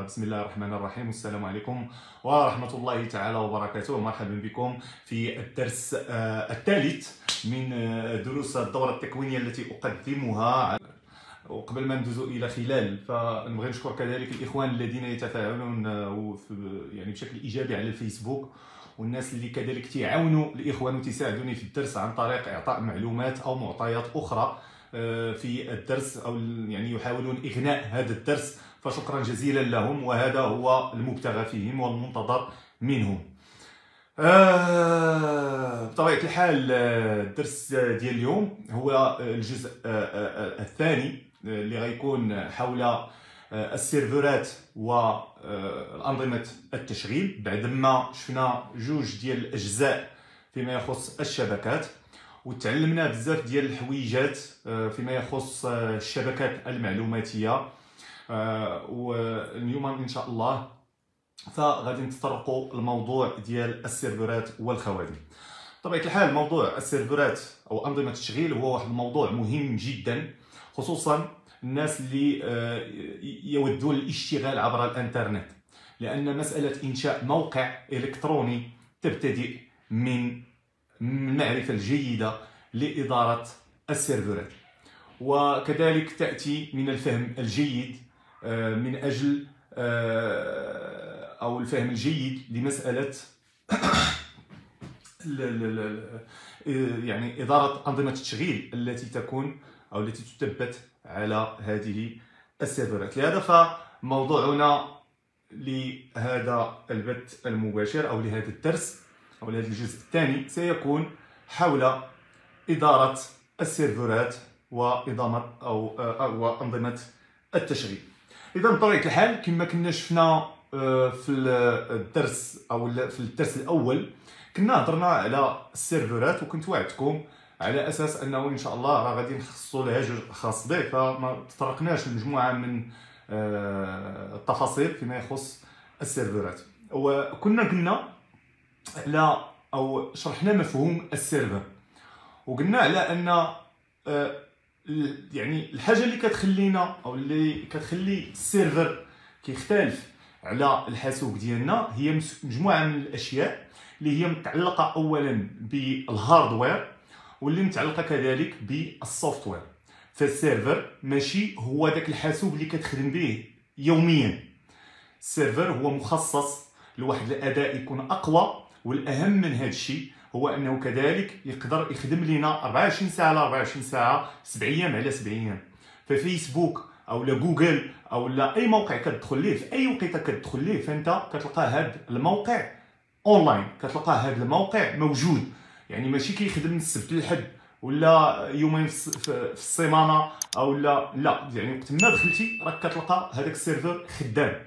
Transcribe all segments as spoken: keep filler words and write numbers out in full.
بسم الله الرحمن الرحيم، والسلام عليكم ورحمة الله تعالى وبركاته. مرحبا بكم في الدرس الثالث من دروس الدورة التكوينية التي أقدمها. وقبل ما ندوزو إلى خلال، فنبغي نشكر كذلك الإخوان الذين يتفاعلون يعني بشكل إيجابي على الفيسبوك، والناس اللي كذلك تيعاونوا الإخوان وتساعدوني في الدرس عن طريق إعطاء معلومات أو معطيات أخرى في الدرس، أو يعني يحاولون إغناء هذا الدرس، فشكرا جزيلا لهم، وهذا هو المبتغى فيهم والمنتظر منهم. آه بطبيعة الحال الدرس ديال اليوم هو الجزء الثاني اللي غيكون حول السيرفرات وأنظمة التشغيل، بعدما شفنا جوج ديال الأجزاء فيما يخص الشبكات، وتعلمنا بزاف ديال الحويجات فيما يخص الشبكات المعلوماتية. واليوم ان شاء الله فغادي نتطرقوا الموضوع ديال السيرفرات والخوادم. بطبيعه الحال موضوع السيرفرات او انظمه التشغيل هو واحد الموضوع مهم جدا، خصوصا الناس اللي يودون الاشتغال عبر الانترنت، لان مساله انشاء موقع الكتروني تبتدئ من المعرفه الجيده لاداره السيرفرات، وكذلك تاتي من الفهم الجيد من أجل أو الفهم الجيد لمسألة يعني إدارة أنظمة التشغيل التي تكون أو التي تثبت على هذه السيرفرات. لهذا فموضوعنا لهذا البث المباشر أو لهذا الدرس أو لهذا الجزء الثاني سيكون حول إدارة السيرفرات وإدارة أو وأنظمة التشغيل. إذا بطبيعة الحال كما كنا شفنا في الدرس أو في الدرس الأول كنا هضرنا على السيرفرات، وكنت وعدتكم على أساس أنه إن شاء الله راه غادي نخصصوا لها جوج خاص به، فما تطرقناش لمجموعة من التفاصيل فيما يخص السيرفرات. وكنا قلنا على أو شرحنا مفهوم السيرفر، وقلنا على أن يعني الحاجه اللي كتخلينا او اللي كتخلي السيرفر كيختلف على الحاسوب ديالنا هي مجموعه من الاشياء اللي هي متعلقه اولا بالهاردوير، واللي متعلقه كذلك بالسوفتوير. فالسيرفر ماشي هو داك الحاسوب اللي كتخدم به يوميا، السيرفر هو مخصص لواحد الاداء يكون اقوى، والاهم من هذا الشيء هو انه كذلك يقدر يخدم لنا أربعة وعشرين ساعه على أربعة وعشرين ساعه، سبع ايام على سبع ايام. ففيسبوك او لا جوجل او لا اي موقع كتدخل ليه في اي وقيته كتدخل ليه، فانت كتلقى هذا الموقع اونلاين، كتلقى هذا الموقع موجود، يعني ماشي كيخدم من السبت للحد ولا يومين في السيمانه او لا لا، يعني وقت ما دخلتي راك كتلقى هذاك السيرفر خدام.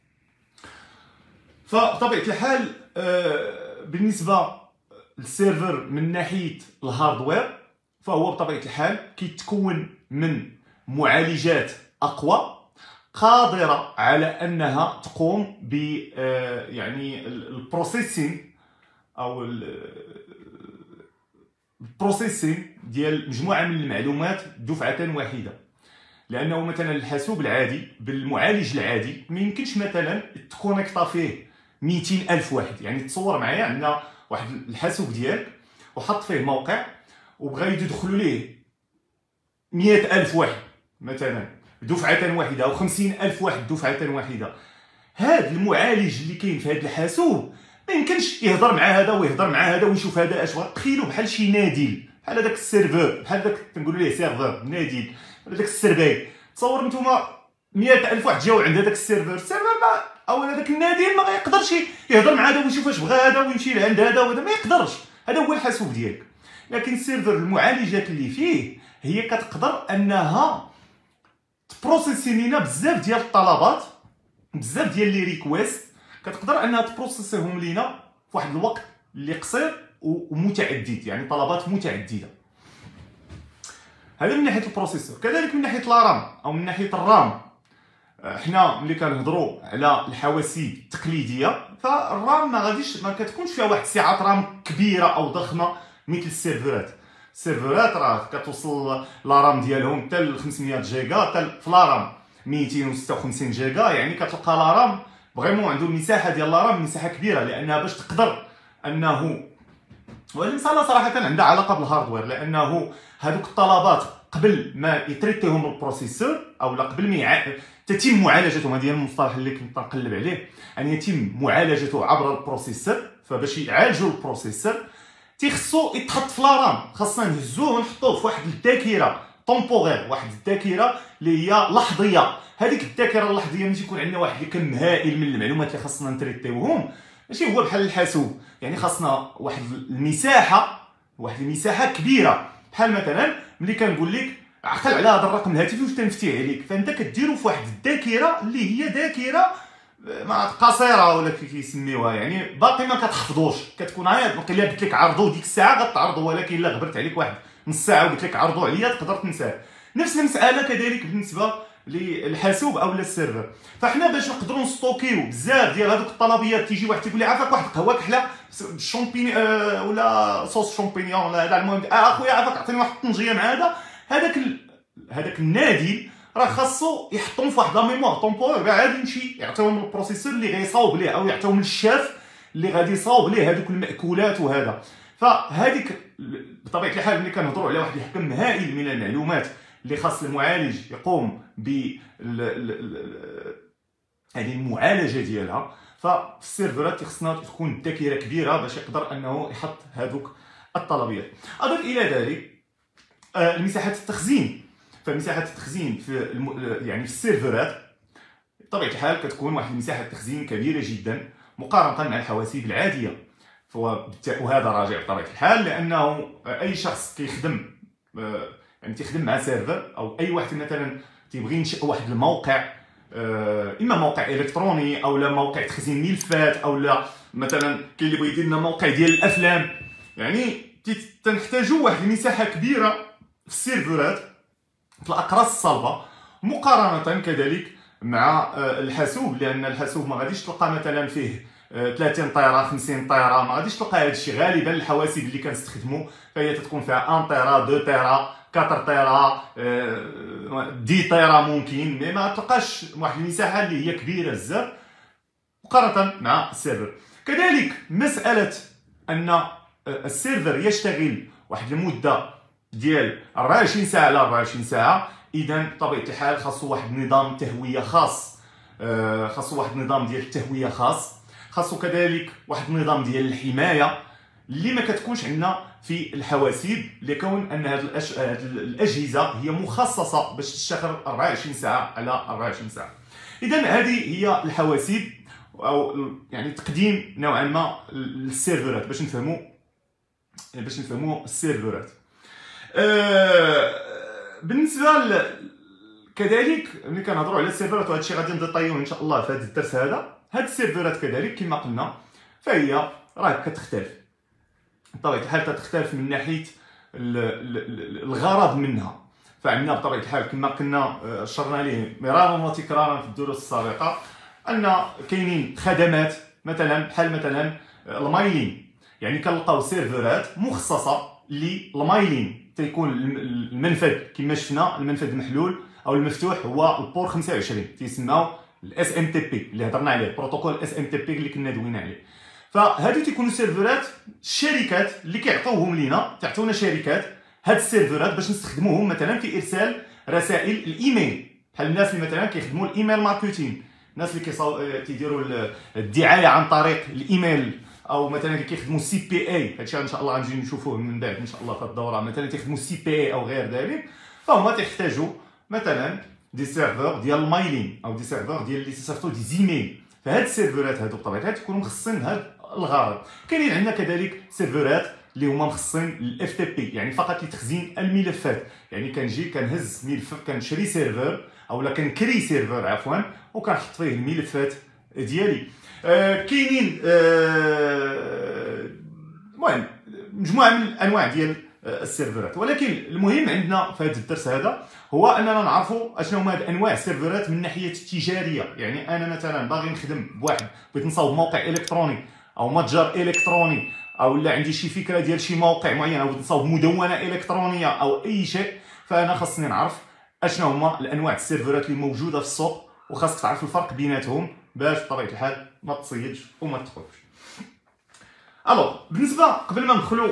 فبطبيعه الحال بالنسبه السيرفر من ناحيه الهاردوير فهو بطبيعه الحال كيتكون من معالجات اقوى قادره على انها تقوم ب يعني البروسيسين او البروسيسين ديال مجموعه من المعلومات دفعه واحده. لانه مثلا الحاسوب العادي بالمعالج العادي ما يمكنش مثلا تكونيكطا فيه مئتين ألف واحد. يعني تصور معايا عندنا واحد الحاسوب ديالك وحط فيه موقع وبغا يدخلوا ليه مئة ألف واحد مثلا دفعة واحدة أو خمسين ألف واحد دفعة واحدة. هذا المعالج اللي كاين في هذا الحاسوب ما يمكنش يهضر مع هذا ويهضر مع هذا ويشوف هذا اش بغا. تخيلوا بحال شي ناديل، بحال هذاك السيرفر، بحال داك تنقولوا ليه سيرفر ناديل ولا داك السرباي. تصور نتوما مئة ألف واحد جاو عند هذاك السيرفر، السيرفر ما او هذاك الناديل ما غيقدرش يهضر مع هذا ويشوف اش بغا هذا ويمشي لعند هذا وهذا، ما يقدرش. هذا هو الحاسوب ديالك. لكن السيرفر المعالجات اللي فيه هي كتقدر انها تبروسيسي لينا بزاف ديال الطلبات، بزاف ديال لي ريكويست، كتقدر انها تبروسيسيهم لينا في واحد الوقت اللي قصير ومتعدد، يعني طلبات متعدده. هذا من ناحيه البروسيسور. كذلك من ناحيه الرام او من ناحيه الرام، حنا ملي كنهضروا على الحواسيب التقليديه فالرام ما غاديش ما كتكونش فيها واحد سعه رام كبيره او ضخمه مثل السيرفرات. السيرفرات راه كتوصل لا رام ديالهم حتى ل خمسمية جيجا حتى في لا رام. مئتين وستة وخمسين جيجا، يعني كتلقى لا رام فريمون عنده المساحه ديال لا رام مساحه كبيره، لانها باش تقدر انه والمساله صراحه عندها علاقه بالهاردوير، لانه هذوك الطلبات قبل ما يتريتيهم البروسيسور او لا قبل ما يع... تتم معالجتهم، هذا المصطلح اللي كنت نقلب عليه، ان يتم معالجته عبر البروسيسور. فباش يعالجوا البروسيسور تيخصو يتحط في لا رام، خاصنا نهزوه ونحطوه في واحد الذاكره طومبوغير، واحد الذاكره اللي هي لحظيه. هذيك الذاكره اللحظيه ملي تيكون عندنا واحد الكم هائل من المعلومات اللي خاصنا نتريتيوهم، ماشي هو بحال الحاسوب، يعني خاصنا واحد المساحه واحد المساحه كبيره. بحال مثلا ملي كنقول لك عقل على هذا الرقم الهاتفي واش تنفتيه عليك، فانت كديرو في واحد الذاكره اللي هي ذاكره ما قصيره ولا كيف كيسميوها، يعني باقي ما كتحفظوش، كتكون عاد الا قلت لك عرضو ديك الساعه غتعرضو، ولكن الا غبرت عليك واحد نص ساعه وقلت لك عرضو عليا تقدر تنساه. نفس المساله كذلك بالنسبه للحاسوب او للسيرفر. فاحنا باش نقدروا نستوكيو بزاف ديال هذوك الطلبيات، تيجي واحد تيقول لي عافاك واحد القهوه كحله شامبيني آه ولا صوص شامبينيون ولا هذا، المهم آه اخويا عافاك عطيني واحد الطنجيه مع هذا، هذاك ال... هذاك النادي راه خاصو يحطهم في واحد لا ميموار طومبور، كاع غادي يمشي يعطيهم البروسيسور اللي غيصاوب ليه، او يعطيهم الشاف اللي غادي يصاوب ليه هذوك المأكولات وهذا. فهذيك بطبيعه الحال ملي كنهضروا على واحد الحكم هائل من المعلومات اللي خاص المعالج يقوم ب هذه المعالجه ديالها، ففي السيرفرات خصنا تكون الذاكره كبيره باش يقدر انه يحط هذوك الطلبيات. اضف الى ذلك المساحات التخزين. فمساحه التخزين في الم... يعني في السيرفرات بطبيعه الحال كتكون واحد المساحه التخزين كبيره جدا مقارنه مع الحواسيب العاديه. وهذا راجع بطبيعه الحال لانه اي شخص كيخدم يعني تيخدم مع سيرفر، او اي واحد مثلا تيبغي ينشئ واحد الموقع، اما موقع الكتروني او لا موقع تخزين ملفات، او لا مثلا كاين اللي بغى يدير لنا موقع ديال الافلام، يعني تنحتاجوا واحد المساحه كبيره في السيرفرات في الاقراص الصلبه مقارنه كذلك مع الحاسوب، لان الحاسوب ما غاديش تلقى مثلا فيه ثلاثين طيره خمسين طيره، ما غاديش تلقى هذا الشيء. غالبا الحواسيب اللي كنستخدموا فهي تتكون فيها واحد طيره اثنين طيره أربعة طيره عشرة طيره ممكن، مي ما تلقاش واحد المساحه اللي هي كبيره بزاف مقارنه مع السيرفر. كذلك مساله ان السيرفر يشتغل واحد المده ديال أربعة وعشرين ساعه على أربعة وعشرين ساعه، اذا بطبيعه الحال خاصو واحد نظام تهويه خاص، خاصو واحد النظام ديال التهويه خاص، خاصو كذلك واحد النظام ديال الحمايه اللي ما كتكونش عندنا في الحواسيب، لكون ان هذه الأش... الاجهزه هي مخصصه باش تشتغل أربعة وعشرين ساعه على أربعة وعشرين ساعه. اذا هذه هي الحواسيب، او يعني تقديم نوعا ما للسيرفرات باش نفهموا باش نفهموا السيرفرات. أه... بالنسبه ل... كذلك ملي كنهضروا على السيرفرات، وهذا الشيء غادي نديطايوه ان شاء الله في هذا الدرس هذا، هاد السيرفرات كذلك كما قلنا فهي راه كتختلف بطبيعه الحال، كتختلف من ناحيه الغرض منها. فعندنا بطبيعه الحال كما كنا اشرنا ليه مرارا وتكرارا في الدروس السابقه ان كاينين خدمات مثلا بحال مثلا المايلين، يعني كنلقاو سيرفرات مخصصه للمايلين، تيكون المنفذ كما شفنا المنفذ المحلول او المفتوح هو البور خمسة وعشرين، تيسماو الاس ام تي بي اللي هضرنا عليه، بروتوكول اس ام تي بي اللي كنا دوينا عليه. فهادو تيكونوا سيرفرات الشركات اللي كيعطيوهم لينا، تعطيونا شركات هاد السيرفرات باش نستخدموهم مثلا في ارسال رسائل الايميل، بحال الناس اللي مثلا كيخدموا الايميل ماركتين، الناس اللي كيصاو تيديروا الدعايه عن طريق الايميل، او مثلا اللي كيخدموا سي بي اي، هادشي ان شاء الله غنجي نشوفوه من بعد ان شاء الله في الدوره، مثلا تيخدموا سي بي اي او غير ذلك، فهما تيحتاجوا مثلا دي سيرفر ديال المايلين او دي سيرفر ديال اللي تيصيفطوا دي زيميل. فهاد السيرفرات هادو بطبيعه الحال تيكونوا مخصصين لهاد الغرض. كاينين عندنا كذلك سيرفرات اللي هما مخصصين للاف تي بي، يعني فقط لتخزين الملفات، يعني كنجي كنهز ملف، كنشري سيرفر او لا كنكري سيرفر عفوا وكنحط فيه الملفات ديالي. آه كاينين المهم آه مجموعه من الانواع ديال السيرفرات، ولكن المهم عندنا في هذا الدرس هذا هو اننا نعرفوا اشنو هما هاد انواع السيرفرات من الناحيه التجاريه. يعني انا مثلا باغي نخدم بواحد، بغيت نصاوب موقع الكتروني او متجر الكتروني، او لا عندي شي فكره ديال شي موقع معين، او بغيت نصاوب مدونه الكترونيه او اي شيء، فانا خاصني نعرف اشنو هما الانواع السيرفرات اللي موجوده في السوق، وخاصك تعرف الفرق بيناتهم باش بطبيعه الحال ما تصيدش وما تخرجش. الوغ بالنسبه قبل ما ندخلوا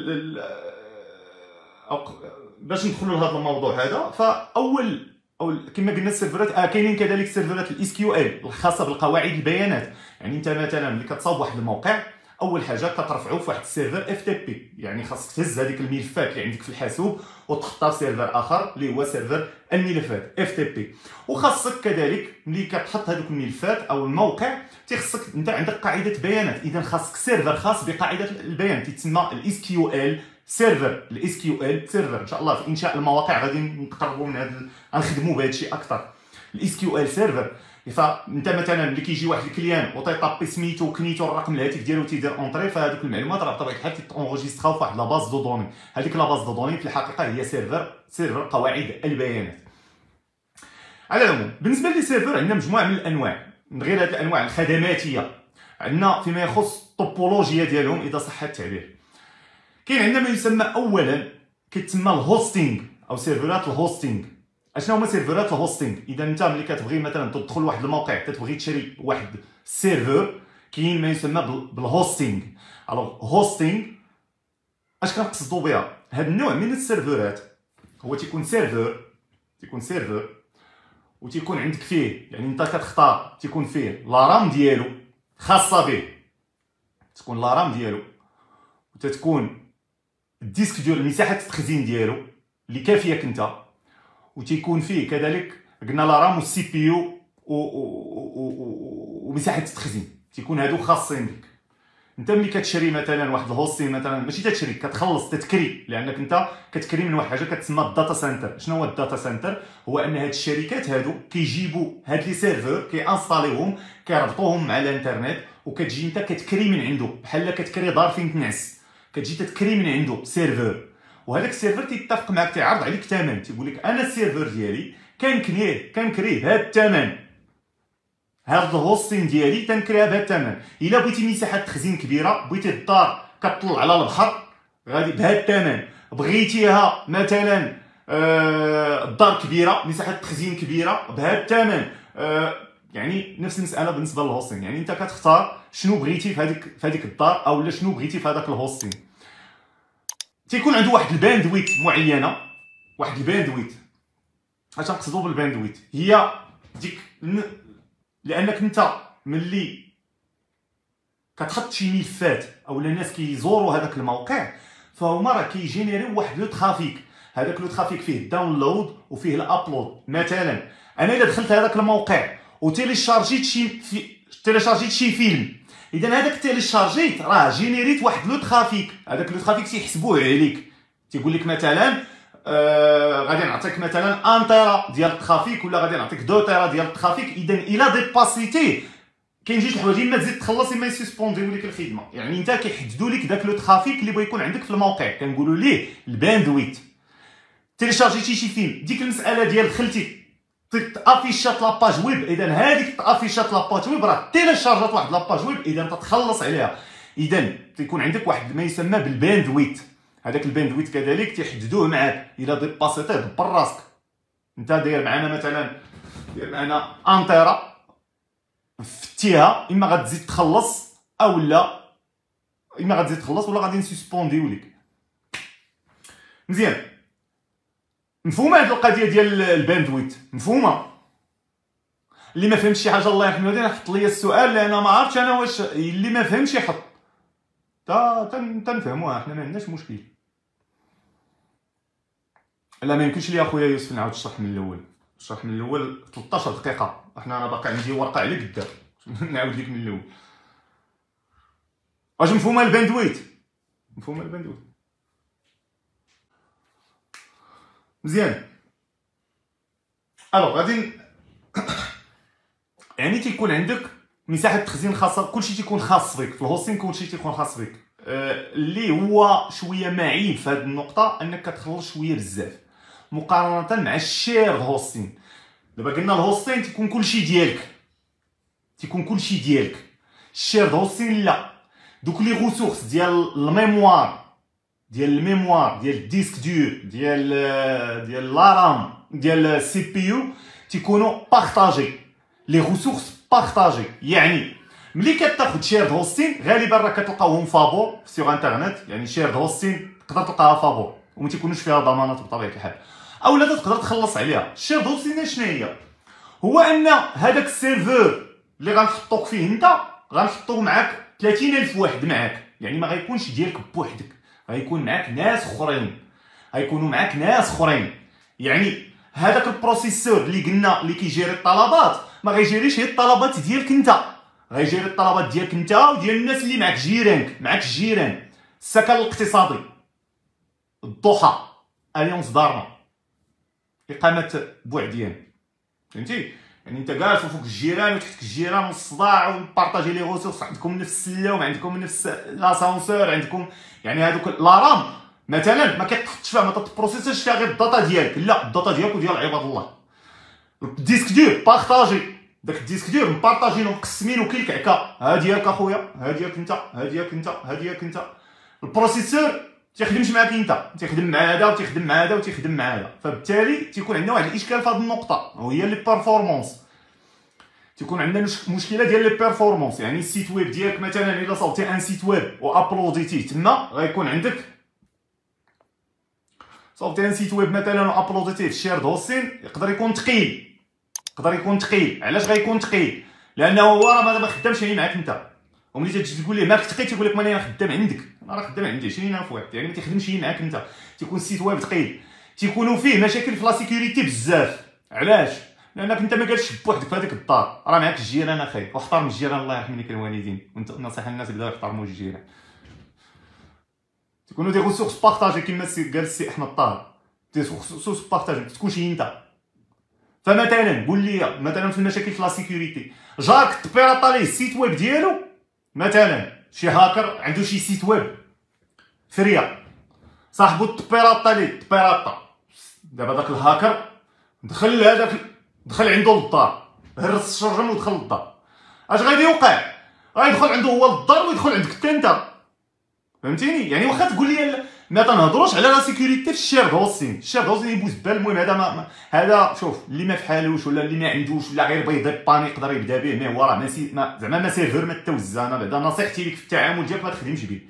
باش ندخلوا لهذا الموضوع هذا، فاول او كما قلنا السيرفرات آه كاينين كذلك سيرفرات الاس كيو ال الخاصه بالقواعد البيانات. يعني انت مثلا ملي كتصاوب واحد الموقع اول حاجه كترفعو في واحد السيرفر اف تي بي، يعني خاصك تهز هذيك الملفات اللي عندك في الحاسوب وتحطها في سيرفر اخر اللي هو سيرفر الملفات اف تي بي. وخاصك كذلك ملي كتحط هذوك الملفات او الموقع تيخصك انت عندك قاعده بيانات، اذا خاصك سيرفر خاص بقاعده البيانات تسمى الاس كيو ال سيرفر. الاس كيو ال سيرفر ان شاء الله في انشاء المواقع غادي نقربوا من هذا، غنخدموا بهذا الشيء اكثر. الاس كيو ال سيرفر، فانت مثلا ملي كيجي واحد الكليان وتيطابي سميتو وكنيتو الرقم الهاتف ديالو تيدير اونطري، فهذوك المعلومات راه بطبيعه الحال تيتونجستراو في واحد لاباز دو دوني. هذيك لاباز دو دوني في الحقيقه هي سيرفر سيرفر قواعد البيانات. على العموم بالنسبه للسيرفر عندنا مجموعه من الانواع، من غير هذه الانواع الخدماتيه عندنا فيما يخص الطوبولوجيا ديالهم اذا صح التعبير. كاين عندنا ما يسمى اولا كيتسمى الهوستينغ او سيرفرات الهوستينغ. اشنو هما سيرفرات الهوستينغ؟ اذا انت ملي كتبغي مثلا تدخل لواحد الموقع كتبغي تشري واحد السيرفر كاين ما يسمى بالهوستينغ. الوغ هوستينغ اش كنقصدوا بها؟ هذا النوع من السيرفرات هو تيكون سيرفر تيكون سيرفر وتيكون عندك فيه، يعني انت كتختار تيكون فيه لا رام ديالو خاصه به، تكون لا رام ديالو وتتكون الديسك ديال المساحه التخزين ديالو اللي كافياك انت، وتيكون فيه كذلك قلنا لا رام والسي بي يو ومساحه التخزين تيكون هادو خاصين بك. انت ملي كتشري مثلا واحد الهوستين مثلا ماشي تتشري كتخلص تتكري، لانك انت كتكري من واحد حاجه كتسمى الداتا سنتر. شنو هو الداتا سنتر؟ هو ان هاد الشركات هادو كيجيبوا هاد لي سيرفور كيانستاليوهم كيربطوهم مع الانترنت، وكتجي انت كتكري من عنده بحال كتكري دار فين تنعس، كتجي تتكري من عنده سيرفور، وهذاك السيرفر تيتفق معك تيعرض عليك ثمن، تيقول لك انا السيرفر ديالي كنكريه كنكريه بهذا الثمن، هاد الهوستين ديالي تنكريها بهذا الثمن. الا بغيتي مساحه تخزين كبيره، بغيتي الدار كطل على البحر غادي بهذا الثمن، بغيتيها مثلا آه الدار كبيره مساحه تخزين كبيره بهذا الثمن. آه يعني نفس المساله بالنسبه للهوستين، يعني انت كتختار شنو بغيتي في هذيك في هذيك الدار او لا شنو بغيتي في هذاك الهوستين. تيكون عنده واحد الباندويت معينه، واحد الباندويت. اش نقصدوا بالباندويت؟ هي ديك لانك انت ملي كتحط شي ملفات او الناس كيزوروا هذاك الموقع فهما راه كيجينيريو واحد لو ترافيك، هذاك لو ترافيك فيه الداونلود وفيه الابلود. مثلا انا الا دخلت هذاك الموقع وتيليشارجيت شي في تيليشارجيت شي فيلم، اذا هذاك تيليشارجيت راه جينيريت واحد لو ترافيك، هذاك لو ترافيك تيحسبوه عليك، تيقول لك مثلا آه غادي نعطيك مثلا ان تيرا ديال الترافيك ولا غادي نعطيك دو تيرا ديال الترافيك. اذا الا ديباسيتي كاين جوج الحوايج، اما تزيد تخلص اما يسسبونديو لك الخدمه. يعني انت كيحددوا لك داك لو ترافيك اللي بغا يكون عندك في الموقع، كنقولوا ليه الباندويت. تيليشارجيتي شي فيلم، ديك المساله ديال دخلتي تافيشات لاباج ويب، اذا هذيك تافيشات لاباج ويب راه تيليشارجات واحد لاباج ويب، اذا تتخلص عليها. اذا تيكون عندك واحد ما يسمى بالباندويت، هذاك الباندويت كذلك تيحددوه معاك. الا ديباسيتيه دبر راسك، انت داير معنا مثلا داير معنا ان تيرا فتيها، اما غتزيد تخلص او لا، اما غتزيد تخلص ولا غادي نسسبونديو لك. مزيان مفهومه هذه القضيه ديال الباندويت؟ مفهومه؟ اللي ما فهمش شي حاجه الله يرحم والديه حط لي السؤال، لان ما عرفتش انا واش اللي ما فهمش يحط تا تنفهموها حنا ما عندناش مشكل. لا ما يمكنش لي اخويا يوسف نعاود نشرح من الاول، نشرح من الاول ثلاثطاش دقيقه، احنا انا باقي عندي ورقه على قدام نعاود لك من الاول. واش مفهومه الباندويت؟ مفهومه الباندويت مزيان. الوغ غادي يعني تيكون عندك مساحه تخزين خاصه، كلشي تيكون خاص بك في الهوستين، كلشي تيكون خاص بك. آه اللي هو شويه معيب في هذه النقطه انك كتخلص شويه بزاف مقارنه مع الشير هوستين. دابا قلنا الهوستين تيكون كلشي ديالك، تيكون كلشي ديالك. الشير هوستين لا، دوك لي غوسورس ديال الميموار ديال الميموار ديال الديسك دور ديال ديال لا رام ديال السي بي يو تيكونوا بارطاجي، لي ريسورس بارطاجي. يعني ملي كتاخد شيرد هوستين غالبا راه كتلقاوهم فابور سيغ انترنت، يعني شيرد هوستين تقدر تلقاها فابور وما تيكونوش فيها ضمانات بطبيعه الحال، اولا تقدر تخلص عليها. الشيرد هوستين شنو هي؟ هو ان هذاك السيرفور اللي غنحطوك فيه انت غنحطوه معاك ثلاثين ألف واحد معاك، يعني ما غيكونش ديالك بوحدك، غيكون معاك ناس اخرين، غيكونوا معاك ناس اخرين. يعني هذاك البروسيسور اللي قلنا اللي كيجيري الطلبات ما غيجيريش هي الطلبات ديالك انت، غيجيري الطلبات ديالك انت وديال الناس اللي معاك جيرانك، معاك الجيران. السكن الاقتصادي، الضحى، اليونس دارنا، اقامه بوعديان، فهمتي؟ يعني انت جالس فوق الجيران وتحتك الجيران والصداع وبارطاجي لي ريسورس، عندكم نفس السلم، عندكم نفس لاسانسور، عندكم يعني هذوك لارام مثلا ما كتحطش فيها، ما تبروسيسيش فيها غير الداتا ديالك، لا الداتا ديالك وديال عباد الله. الديسك دور بارطاجي، داك الديسك دور مبارطاجينو مقسمينو كالكعكه، ها ديالك اخويا، ها ديالك انت، ها ديالك انت، ها ديالك انت. البروسيسور تيخدمش معاك انت، تيخدم مع هذا وتيخدم مع هذا وتيخدم مع هذا، فبالتالي تيكون عندنا واحد الاشكال في هذه النقطه وهي لي بيرفورمانس. تيكون عندنا مشكله ديال لي بيرفورمانس، يعني السيت ويب ديالك مثلا الا صوبتي ان سيت ويب وابلوديتيه تما غيكون عندك، صوبتي ان سيت ويب مثلا وابلوديتيه في الشيرد هوستين يقدر يكون ثقيل، يقدر يكون ثقيل. علاش غيكون ثقيل؟ لانه هو راه ما خدامش يعني معاك انت، وملي تجي تقول ليه ماك ثقيل تيقول لك ماني خدام عندك، انا راه خدام عندي عشرين ألف واحد، يعني ما تيخدمش معاك انت. تيكون السيت ويب ثقيل، تيكونوا فيه مشاكل في لا سيكوريتي بزاف. علاش؟ لانك انت ما جالسش بوحدك في هذيك الدار، راه معاك الجيران اخي، واحترم الجيران الله يرحم لك الوالدين، وانت نصيحه للناس يبداو يحترموا الجيران. تيكونوا دي ريسورس بارطاجي كما قال السي احمد طاهر، دي ريسورس بارطاجي ما تكونش انت. فمثلا قول لي مثلا في المشاكل في لا سيكوريتي جارك تبيراطا ليه السيت ويب ديالو، مثلا شي هاكر عنده شي سيت ويب فريا صاحبو تبيراطا ليه تبيراطا، دابا داك الهاكر دخل هذاك دخل عنده للدار، هرس الشرجم ودخل للدار، اش غادي يوقع؟ غيدخل عنده هو للدار ويدخل عندك حتى انت، فهمتيني؟ يعني واخا تقول لي ما تنهضروش على لا سيكوريتي في الشيرد هوستين، الشيرد هوستين يبوز بال. المهم هذا ما هذا شوف اللي ما فحالوش ولا اللي ما عندوش ولا غير بغى يضيب باني يقدر يبدا به، مي هو راه ماشي ما زعما ما سيرفر ما توزع. انا بعدا نصيحتي لك في التعامل ديالك ما تخدمش به.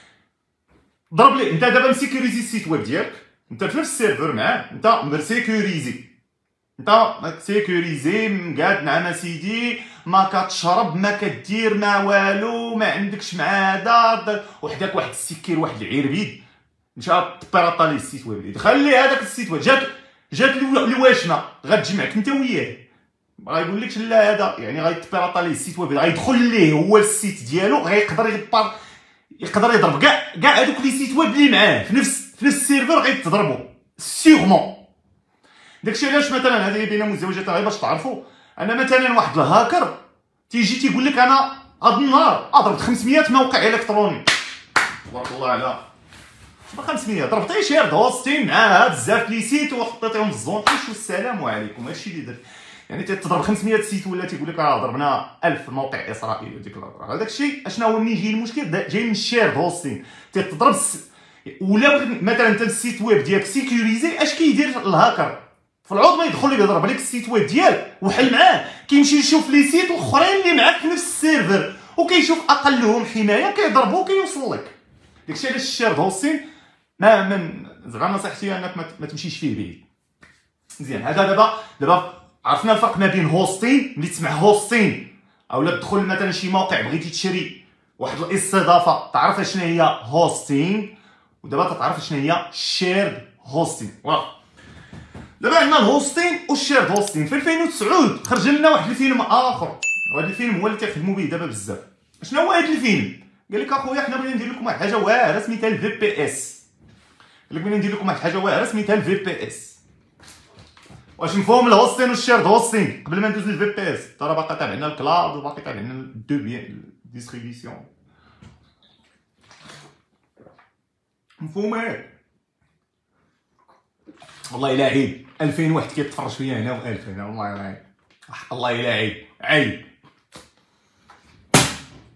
ضرب لي انت دابا مسيكوريزي السيت ويب ديالك، انت في نفس السيرفر معاه، انت مسيكوريزي، انت سيكوريزي مقاد نعم سيدي، ما كتشرب ما كدير ما والو، ما عندكش مع هذا وحداك واحد السكير واحد العربيد مشى تبيراطا ليه السيت ويب، دخل ليه هذاك السيت ويب، جات جات الواشمه غتجمعك انت وياه، ما غايقولكش لا هذا، يعني غيتبيراطا ليه السيت ويب، غيدخل ليه هو السيت ديالو، غيقدر يغبر يقدر يضرب كاع كاع هذوك لي سيت ويب اللي معاه في نفس في نفس السيرفر غيتضربوا سيغمون. داكشي علاش مثلا هذه بين مزدوجات غير باش تعرفوا ان مثلا واحد الهاكر تيجي تيقول لك انا هذا النهار ضربت خمسمية موقع الكتروني، تبارك الله على خمسمية، ضربت اي شيرد هوستين معاها بزاف لي سيت وحطيتهم في الزون شو السلام عليكم، هادشي اللي درت. يعني تضرب خمسمية سيت ولا تيقول لك راه ضربنا ألف موقع اسرائيلي وديك الهضره. هذاك الشيء اشنا هو منين يجي المشكل؟ جاي من الشيرد هوستين، تضرب س... ولا مثلا انت السيت ويب ديالك سيكوريزي، اش كيدير الهاكر في العوض ما يدخل لك يضرب عليك السيت ويب ديالك وحل معاه، كيمشي يشوف لي سيت الاخرين اللي معاك في نفس السيرفر وكيشوف اقلهم حمايه كيضربو كيوصل لك. داكشي علاش الشيرد هوستين ما من زعما نصيحتي انك ما تمشيش فيه بعيد. مزيان، هذا دابا دابا عرفنا الفرق ما بين هوستين، ملي تسمع هوستين اولا تدخل مثلا شي موقع بغيتي تشري واحد الاستضافه تعرف شنو هي هوستين، ودابا تعرف شنو هي شيرد هوستين. واخا دابا عندنا الهوستين والشيرد هوستين. في ألفين وتسعة خرج لنا واحد الفيلم اخر، وهذا الفيلم هو اللي تيخدموا به دابا بزاف. شنو هو هذا الفيلم؟ قال لك اخويا حنا بغينا ندير لكم واحد الحاجه واعره سميتها الفي بي اس، قال لك بغينا ندير لكم واحد الحاجه واعره سميتها الفي بي اس. واش مفهوم الهوستين والشيرد هوستين؟ قبل ما ندوز للفي بي اس ترى باقي تابعنا الكلاود وباقي تابعنا الدو بيان ديستريبيسيون، مفهوم هاك؟ والله الا عيب ألفين واحد كيتفرج فيا هنا و1000 هنا، والله الا عيب، حق الله الا عيب عيب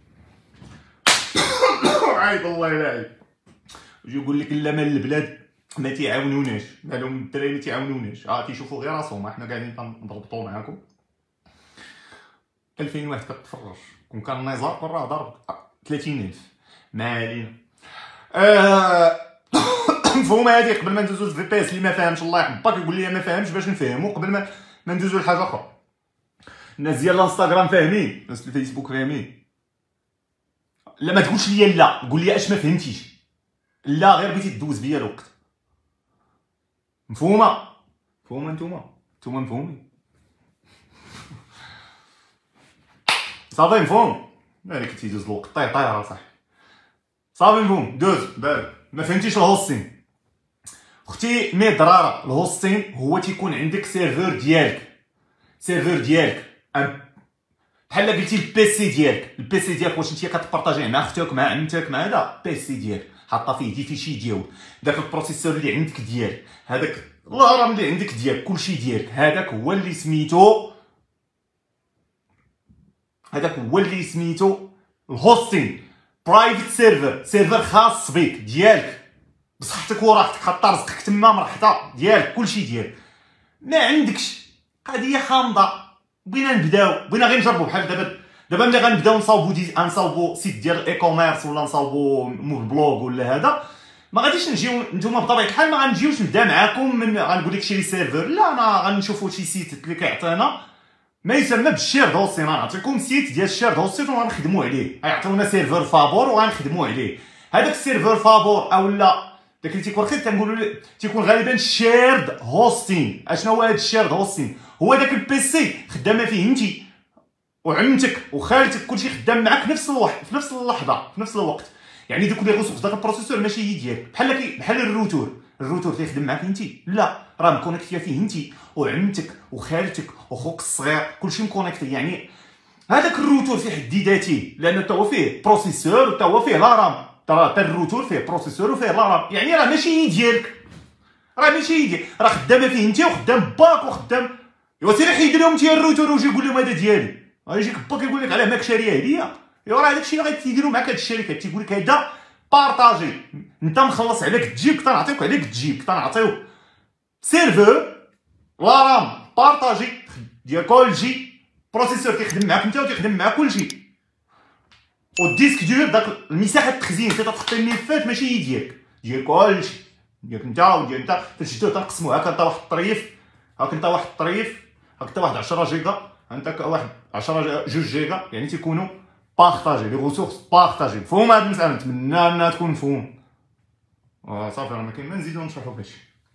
عيب والله الا عيب. يجي يقول لك لا مال البلاد ما تيعاونوناش، مالهم الدراري ما تيعاونوناش، اه تيشوفوا غير راسهم، حنا قاعدين كنضربطوا معاكم. ألفين واحد كتفرج كون كان النظام راه ضرب ثلاثين ألف، ما علينا. آه مفهومه هذه. قبل ما ندوزو في بي اس اللي ما فاهمش الله يرحم باك يقول لي ما فاهمش باش نفهمو، قبل ما ما ندوزو لحاجه اخرى. الناس ديال الانستغرام فاهمين، الناس الفيسبوك فاهمين. لا ما تقولش لي لا، قول لي اش ما فهمتيش. لا غير بغيتي تدوز بيا الوقت. مفهومه مفهومه نتوما نتوما مفهومين صافي مفهوم. مالك تيدوز الوقت طير طير صاحبي صافي مفهوم. دوز بال ما فهمتيش الهوستين اختي مي ضراره. الهوستين هو تيكون عندك سيرفور ديالك، سيرفور ديالك بحال قلتي البيسي ديالك. البيسي ديالك واش انت كتبارطاجيه مع اختك مع عمتك مع هذا بيسي ديالك حاطه فيه دي فيشي ديالو، داك البروسيسور اللي عندك ديالك، هذاك الهرم اللي عندك ديالك، كلشي ديالك، هذاك هو اللي سميتو هذاك هو اللي سميتو الهوستين. برايفت سيرفر، سيرفر خاص بك ديالك بصحتك وراحتك، حاطه رزقك تما مرحطه ديالك، كلشي ديالك. ما عندكش قضيه حامضه. بغينا نبداو بغينا غير نجربو بحال دابا دابا ملي غنبداو نصاوبو دي نصاوبو سيت ديال الاي كوميرس ولا نصاوبو مول بلوغ ولا هذا، ما غاديش نجيو نتوما بطبيعه الحال ما غنجيوش نبدا معاكم من غنقول لك شري سيرفر. لا انا غنشوفو شي سيت اللي كيعطينا ما يسمى بالشيرد هوستين. غنعطيكم سيت ديال الشيرد هوستين وغنخدمو عليه، غيعطيونا سيرفر فابور وغنخدمو عليه. هذاك السيرفر فابور اولا داك اللي تيكون خير تنقولوا تيكون غالبا شيرد هوستين. اشنو هو هذا الشيرد هوستين؟ هو داك البيسي خدامه فيه انت وعمتك وخالتك، كلشي خدام معاك في نفس الوقت في نفس اللحظه في نفس الوقت. يعني دوك لي ريسورس داك البروسيسور ماشي هي ديالك، بحال بحال الروتور. الروتور تيخدم معاك انت؟ لا، راه مكونيكتيه فيه انت وعمتك وخالتك وخوك الصغير، كلشي مكونيكتي. يعني هذاك الروتور في حد ذاته، لانه تا هو فيه بروسيسور وتا هو فيه لارام، تا الروتور فيه بروسيسور وفيه لارام، يعني راه ماشي هي ديالك، راه ماشي هي ديالك، راه خدامه فيه انت وخدام باك وخدام. ايوا سير حيد لهم انت الروتور وجي قول لهم هذا ديالي، غيجيك باك يقول لك علاه ماك شاريه هديه. ايوا راه داكشي اللي غيديروا معاك هاد الشركات، تيقول لك هذا بارطاجي، انت مخلص عليك تجيب كنعطيوك عليك تجيب كنعطيوك سيرفور لارام بارطاجي ديال كلشي، بروسيسور كيخدم معاك انت وتيخدم معاك كلشي، والديسك دير داك المساحه التخزين اللي تحط الملفات ماشي هي ديالك، ديال كلشي ديالك انت وديال انت. تنشدوه تنقسموه هاك انت واحد الطريف، هاك انت واحد الطريف، هاك انت واحد عشرة جيجا، انت واحد عشرة جوج جيجا، يعني تيكونوا بارطاجي لي ريسورس بارطاجي. مفهوم هاد المساله؟ نتمنى انها تكون مفهوم. اه صافي راه ما كاين ما نزيدو نشرحو فهادشي.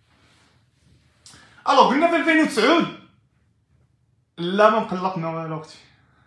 الو قلنا في ألفين وتسعة لا ما مقلقنا والو اختي،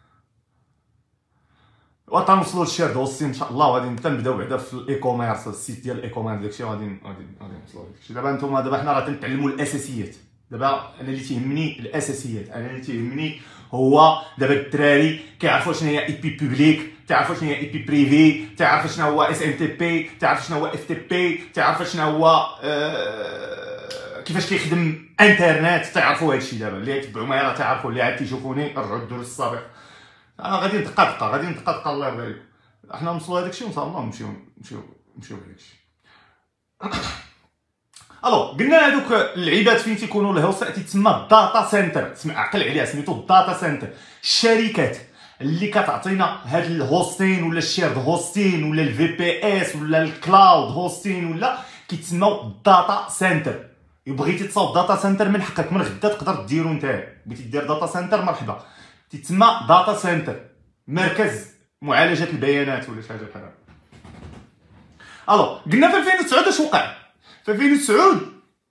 وتنوصلوا للشيرد هوستين ان شاء الله، وغادي نبداو بعدا في الاي كوميرس، السيت ديال الاي كوميرس داكشي غادي غادي غادي نوصلوا لداكشي. دابا نتوما دابا حنا راه تنتعلموا الاساسيات. دابا انا اللي تيهمني الاساسيات، انا اللي تيهمني هو دابا الدراري كيعرفوا شنو هي اي بي بوبليك، تعرفوا شنو هي اي بي بريفي، تعرفوا شنو هو اس ام تي بي، تعرفوا شنو هو اف تي بي، تعرفوا شنو هو آه كيفاش كيخدم انترنت، تعرفوا هادشي. دابا اللي يتبعوا معايا راه تعرفوا، اللي عاد تيشوفوني رجعوا الدروس السابق. انا غادي دقه دقه غادي دقه دقه الله يرضي عليكم. احنا نوصلوا لهداك الشيء وان شاء الله نمشيو نمشيو نمشيو لهداك الشيء. الو قلنا هذوك اللعيبات فين تيكونوا الهوست تيتسمى الداتا سنتر، سمع عقل عليها سميتو الداتا سنتر. الشركات اللي كتعطينا هاد الهوستين ولا الشيرد هوستين ولا الفي بي اس ولا الكلاود هوستين ولا كيتسموا الداتا سنتر. بغيتي تصاوب داتا سنتر من حقك، من غدا تقدر ديرو نتايا، بغيتي دير داتا سنتر مرحبا، تيتسمى داتا سنتر، مركز معالجه البيانات ولا شي حاجه بحال هكا. الو قلنا في ألفين وتسعة اش وقع؟ في ألفين وتسعة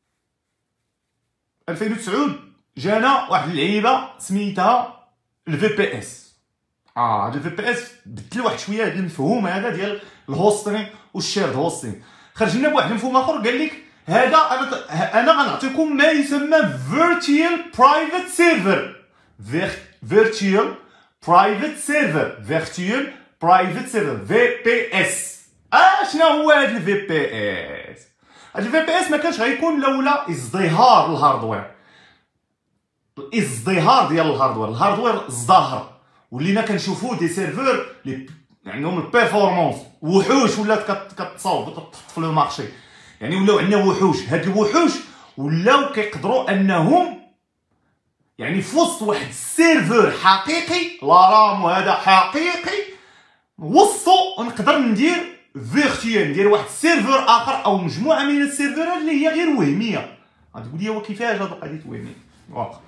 ألفين وتسعة جانا واحد اللعيبه سميتها الفي بي اس. اه هاد الفي بي اس بدل واحد شويه هاد المفهوم هذا ديال الهوستين والشيرد هوستين، خرج لنا بواحد المفهوم اخر قال لك هذا انا انا غنعطيكم ما يسمى فيرتوال برايفت سيرفر. فيرتوال برايفت سيرفر فيرتوال برايفت سيرفر في بي اس. اه شنو هو هاد الفي بي اس؟ هاد الفي بي اس ما كانش غيكون لولا ازدهار الهاردوير، الازدهار ديال الهاردوير، الهاردوير ازدهر ولينا كنشوفوا دي سيرفور اللي عندهم البيرفورمانس وحوش ولات كتصاوب وتطفل في المارشي. يعني ولاو عندنا وحوش. هاد الوحوش ولاو كيقدروا انهم يعني في وسط واحد السيرفر حقيقي، لا رام وهذا حقيقي، وسطو نقدر ندير فيرتوال، ندير واحد السيرفر اخر او مجموعه من السيرفرات اللي هي غير وهميه. غتقول لي وكيفاش هاد القضيه وهميه؟ واقع.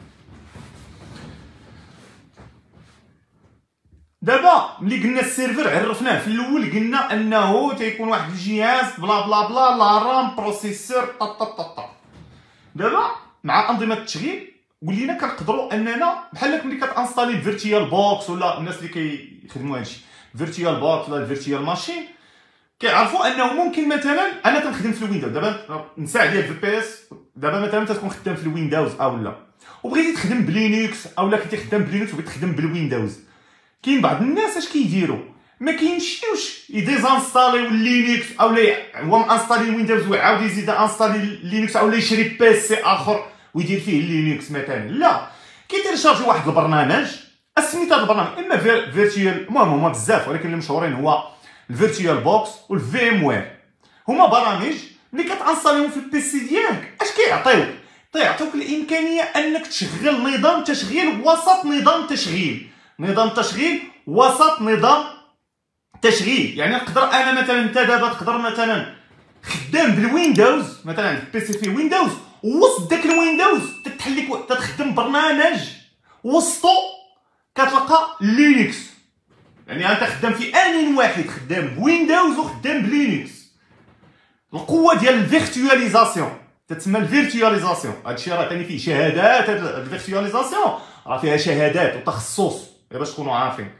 دابا ملي قلنا السيرفر عرفناه في الاول، قلنا انه تيكون واحد الجهاز بلا بلا بلا لا رام بروسيسور طا طا طا طا. دابا مع انظمه التشغيل ولينا كنقدروا اننا بحال ملي كتانستالي الفيرتوال بوكس، ولا الناس اللي كيخدموا هادشي فيرتوال بوكس ولا الفيرتوال ماشين كيعرفوا انه ممكن مثلا انا تنخدم في الويندوز. دابا نساع ديال في بي اس، دابا مثلا تكون خدام في الويندوز او لا، وبغيتي تخدم بلينكس او لا كنتي خدام بلينكس وبغيتي تخدم بالويندوز، كاين بعض الناس اش كيديروا ما كيمشيوش يديزانستاليو لينكس او لا هو مانستالي ويندوز ويعاود يزيد انستالي لينكس او لا يشري بي سي اخر ويدير فيه لينكس مثلا. لا، كيتيرشارجي واحد البرنامج سميت هذا البرنامج اما فيرتوال، المهم هما بزاف ولكن المشهورين هو الفيرتوال بوكس والفيم وير. هما برامج ملي كتانستاليهم في البيسي ديالك اش كيعطيوك؟ تيعطيوك الامكانيه انك تشغل نظام تشغيل وسط نظام تشغيل، نظام تشغيل وسط نظام تشغيل. يعني نقدر انا مثلا، انت دابا تقدر مثلا خدام بالويندوز، مثلا عندك بيسي فيه ويندوز، وسط داك الويندوز تتحل لك تخدم برنامج وسطو كتلقى لينكس. يعني انت خدام في ان واحد، خدام بويندوز وخدام بلينكس. القوه ديال الفيرتواليزاسيون تتسمى الفيرتواليزاسيون. هادشي راه ثاني فيه شهادات. هاد الفيرتواليزاسيون راه فيها شهادات وتخصص باش تكونوا عارفين.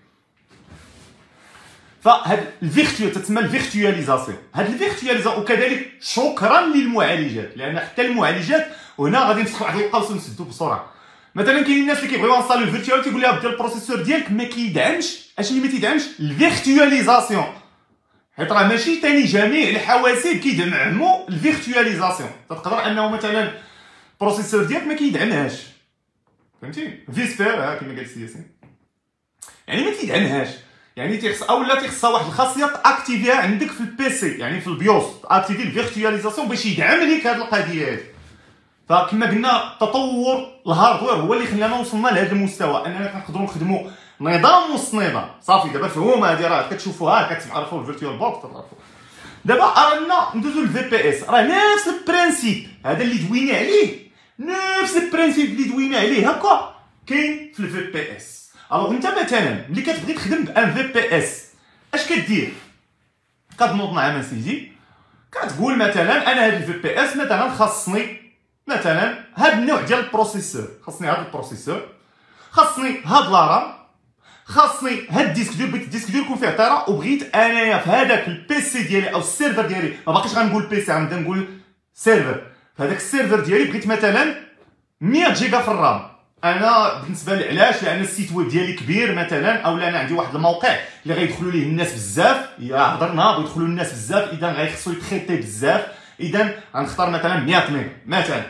فهاد الفيرتوال تتسمى الفيرتواليزاسيون. هاد الفيرتواليزاسيون وكذلك شكرا للمعالجات، لان حتى المعالجات وهنا غادي نفتحوا واحد القوس ونسدوا بسرعه. مثلا كاين الناس اللي كيبغيو ينصاليو الفيرتوال تيقول لها بدي البروسيسور ديالك ما كيدعمش، اش اللي ما تيدعمش؟ الفيرتواليزاسيون، حيت راه ماشي ثاني جميع الحواسيب كيدعموا الفيرتواليزاسيون. تقدر انه مثلا البروسيسور ديالك ما كيدعمهاش، فهمتي؟ فيسفير ها كما قال السي ياسين، يعني ما كيدعمهاش، يعني تيخص اولا تيخصها واحد الخاصيه تاكتيفيها عندك في البيسي، يعني في البيوس تاكتيفي الفيرتواليزاسيون باش يدعم لك هاد القضيه هادي. فكما قلنا تطور الهاردوير هو اللي خلانا وصلنا لهذا المستوى، اننا كنقدروا نخدموا نظام وسط نظام. صافي دابا فهموا هذه راه كتشوفوها كتعرفوا الفيرتوال بوكس تعرفوا. دابا رانا ندوزو للفي بي اس، راه نفس البرانسيب هذا اللي دوينا عليه، نفس البرانسيب اللي دوينا عليه هكا كاين في الفي بي اس. الوغ انت مثلا ملي كتبغي تخدم بان في بي اس اش كدير؟ كتنوض مع من سيدي كتقول مثلا انا هاد الفي بي اس مثلا خاصني مثلا هاد النوع ديال البروسيسور، خاصني هاد البروسيسور، خاصني هاد لارام، خاصني هاد الديسك دور، بغيت الديسك دور يكون فيه طيره، وبغيت انايا في هذاك البيسي ديالي او السيرفر ديالي، ما باقيش غنقول بيسي غنبدا نقول سيرفر، في هذاك السيرفر ديالي بغيت مثلا مية جيجا في الرام. انا بالنسبه لي علاش؟ لان السيت ويب ديالي كبير مثلا، او انا عندي واحد الموقع اللي غيدخلوا ليه الناس بزاف، يا هضرنا ويدخلوا الناس بزاف، اذا غيخصو يتريتي بزاف، اذا غنختار مثلا مية ميغا مثلا.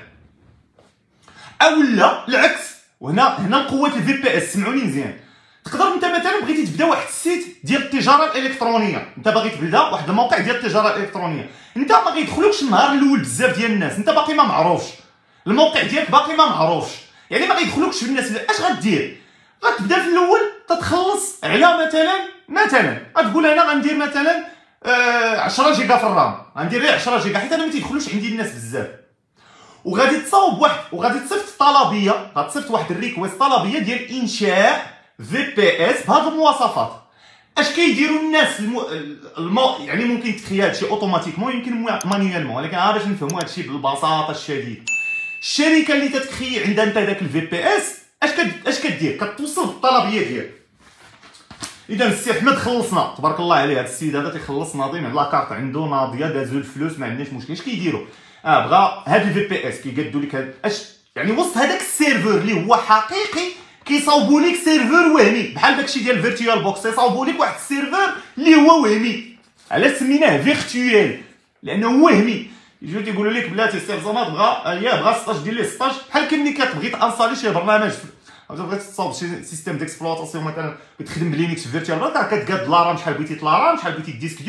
او لا العكس، وهنا هنا قوه الفي بي اس. سمعوني مزيان، تقدر انت مثلا بغيتي تبدا واحد السيت ديال التجاره الالكترونيه، انت باغي تبدا واحد الموقع ديال التجاره الالكترونيه، انت ما غيدخلوكش النهار الاول بزاف ديال الناس، انت باقي ما معروفش، الموقع ديالك باقي ما معروفش، يعني ما غيدخلوكش الناس. اش غدير؟ غتبدا في الاول تتخلص على مثلا مثلا غتقول انا غندير مثلا آه عشرة جيجا في الرام، غندير غير عشرة جيجا حيت انا ما تيدخلوش عندي الناس بزاف، وغادي تصاوب واحد وغادي تصيفط طلبيه، غتصيفط واحد الريكويست طلبيه ديال انشاء في بي اس بهذه المواصفات. اش كيديروا الناس الم... الم... يعني ممكن تخيل هادشي اوتوماتيكمون، يمكن مانيوالمون، ولكن عا باش نفهموا هادشي بالبساطه الشديده. الشركه اللي تتخيل عندها انت داك الفي بي اس اش كد... اش كدير؟ كتوصل بالطلبيه ديالك. اذا السي احمد خلصنا تبارك الله عليه، هذا السيد هذا تيخلص ناضي من لاكارت عنده ناضيه، دازو الفلوس ما عندناش مشكل. اش كيديروا؟ اه بغا هاد الفي بي اس كيقادوا لك هاد اش يعني وسط هذاك السيرفر اللي هو حقيقي، كيصاوبوا لك سيرفر وهمي بحال داكشي ديال الفيرتوال بوكس، كيصاوبوا لك واحد السيرفر اللي هو وهمي. علاش سميناه فيرتوال؟ لانه وهمي. يجيو تيقولوا لك بلاتي سي زعما بغا يا بغا ستاج دير ليه ستاج، بحال كملي كتبغي تانصالي شي برنامج، بغيتي تصاوب شي سيستيم ديكسبلوطاسيون مثلا كتخدم بلينكس في فيرتوال بوكس، كتقاد لارام شحال بغيتي لارام، شحال بغيتي الديسك دور،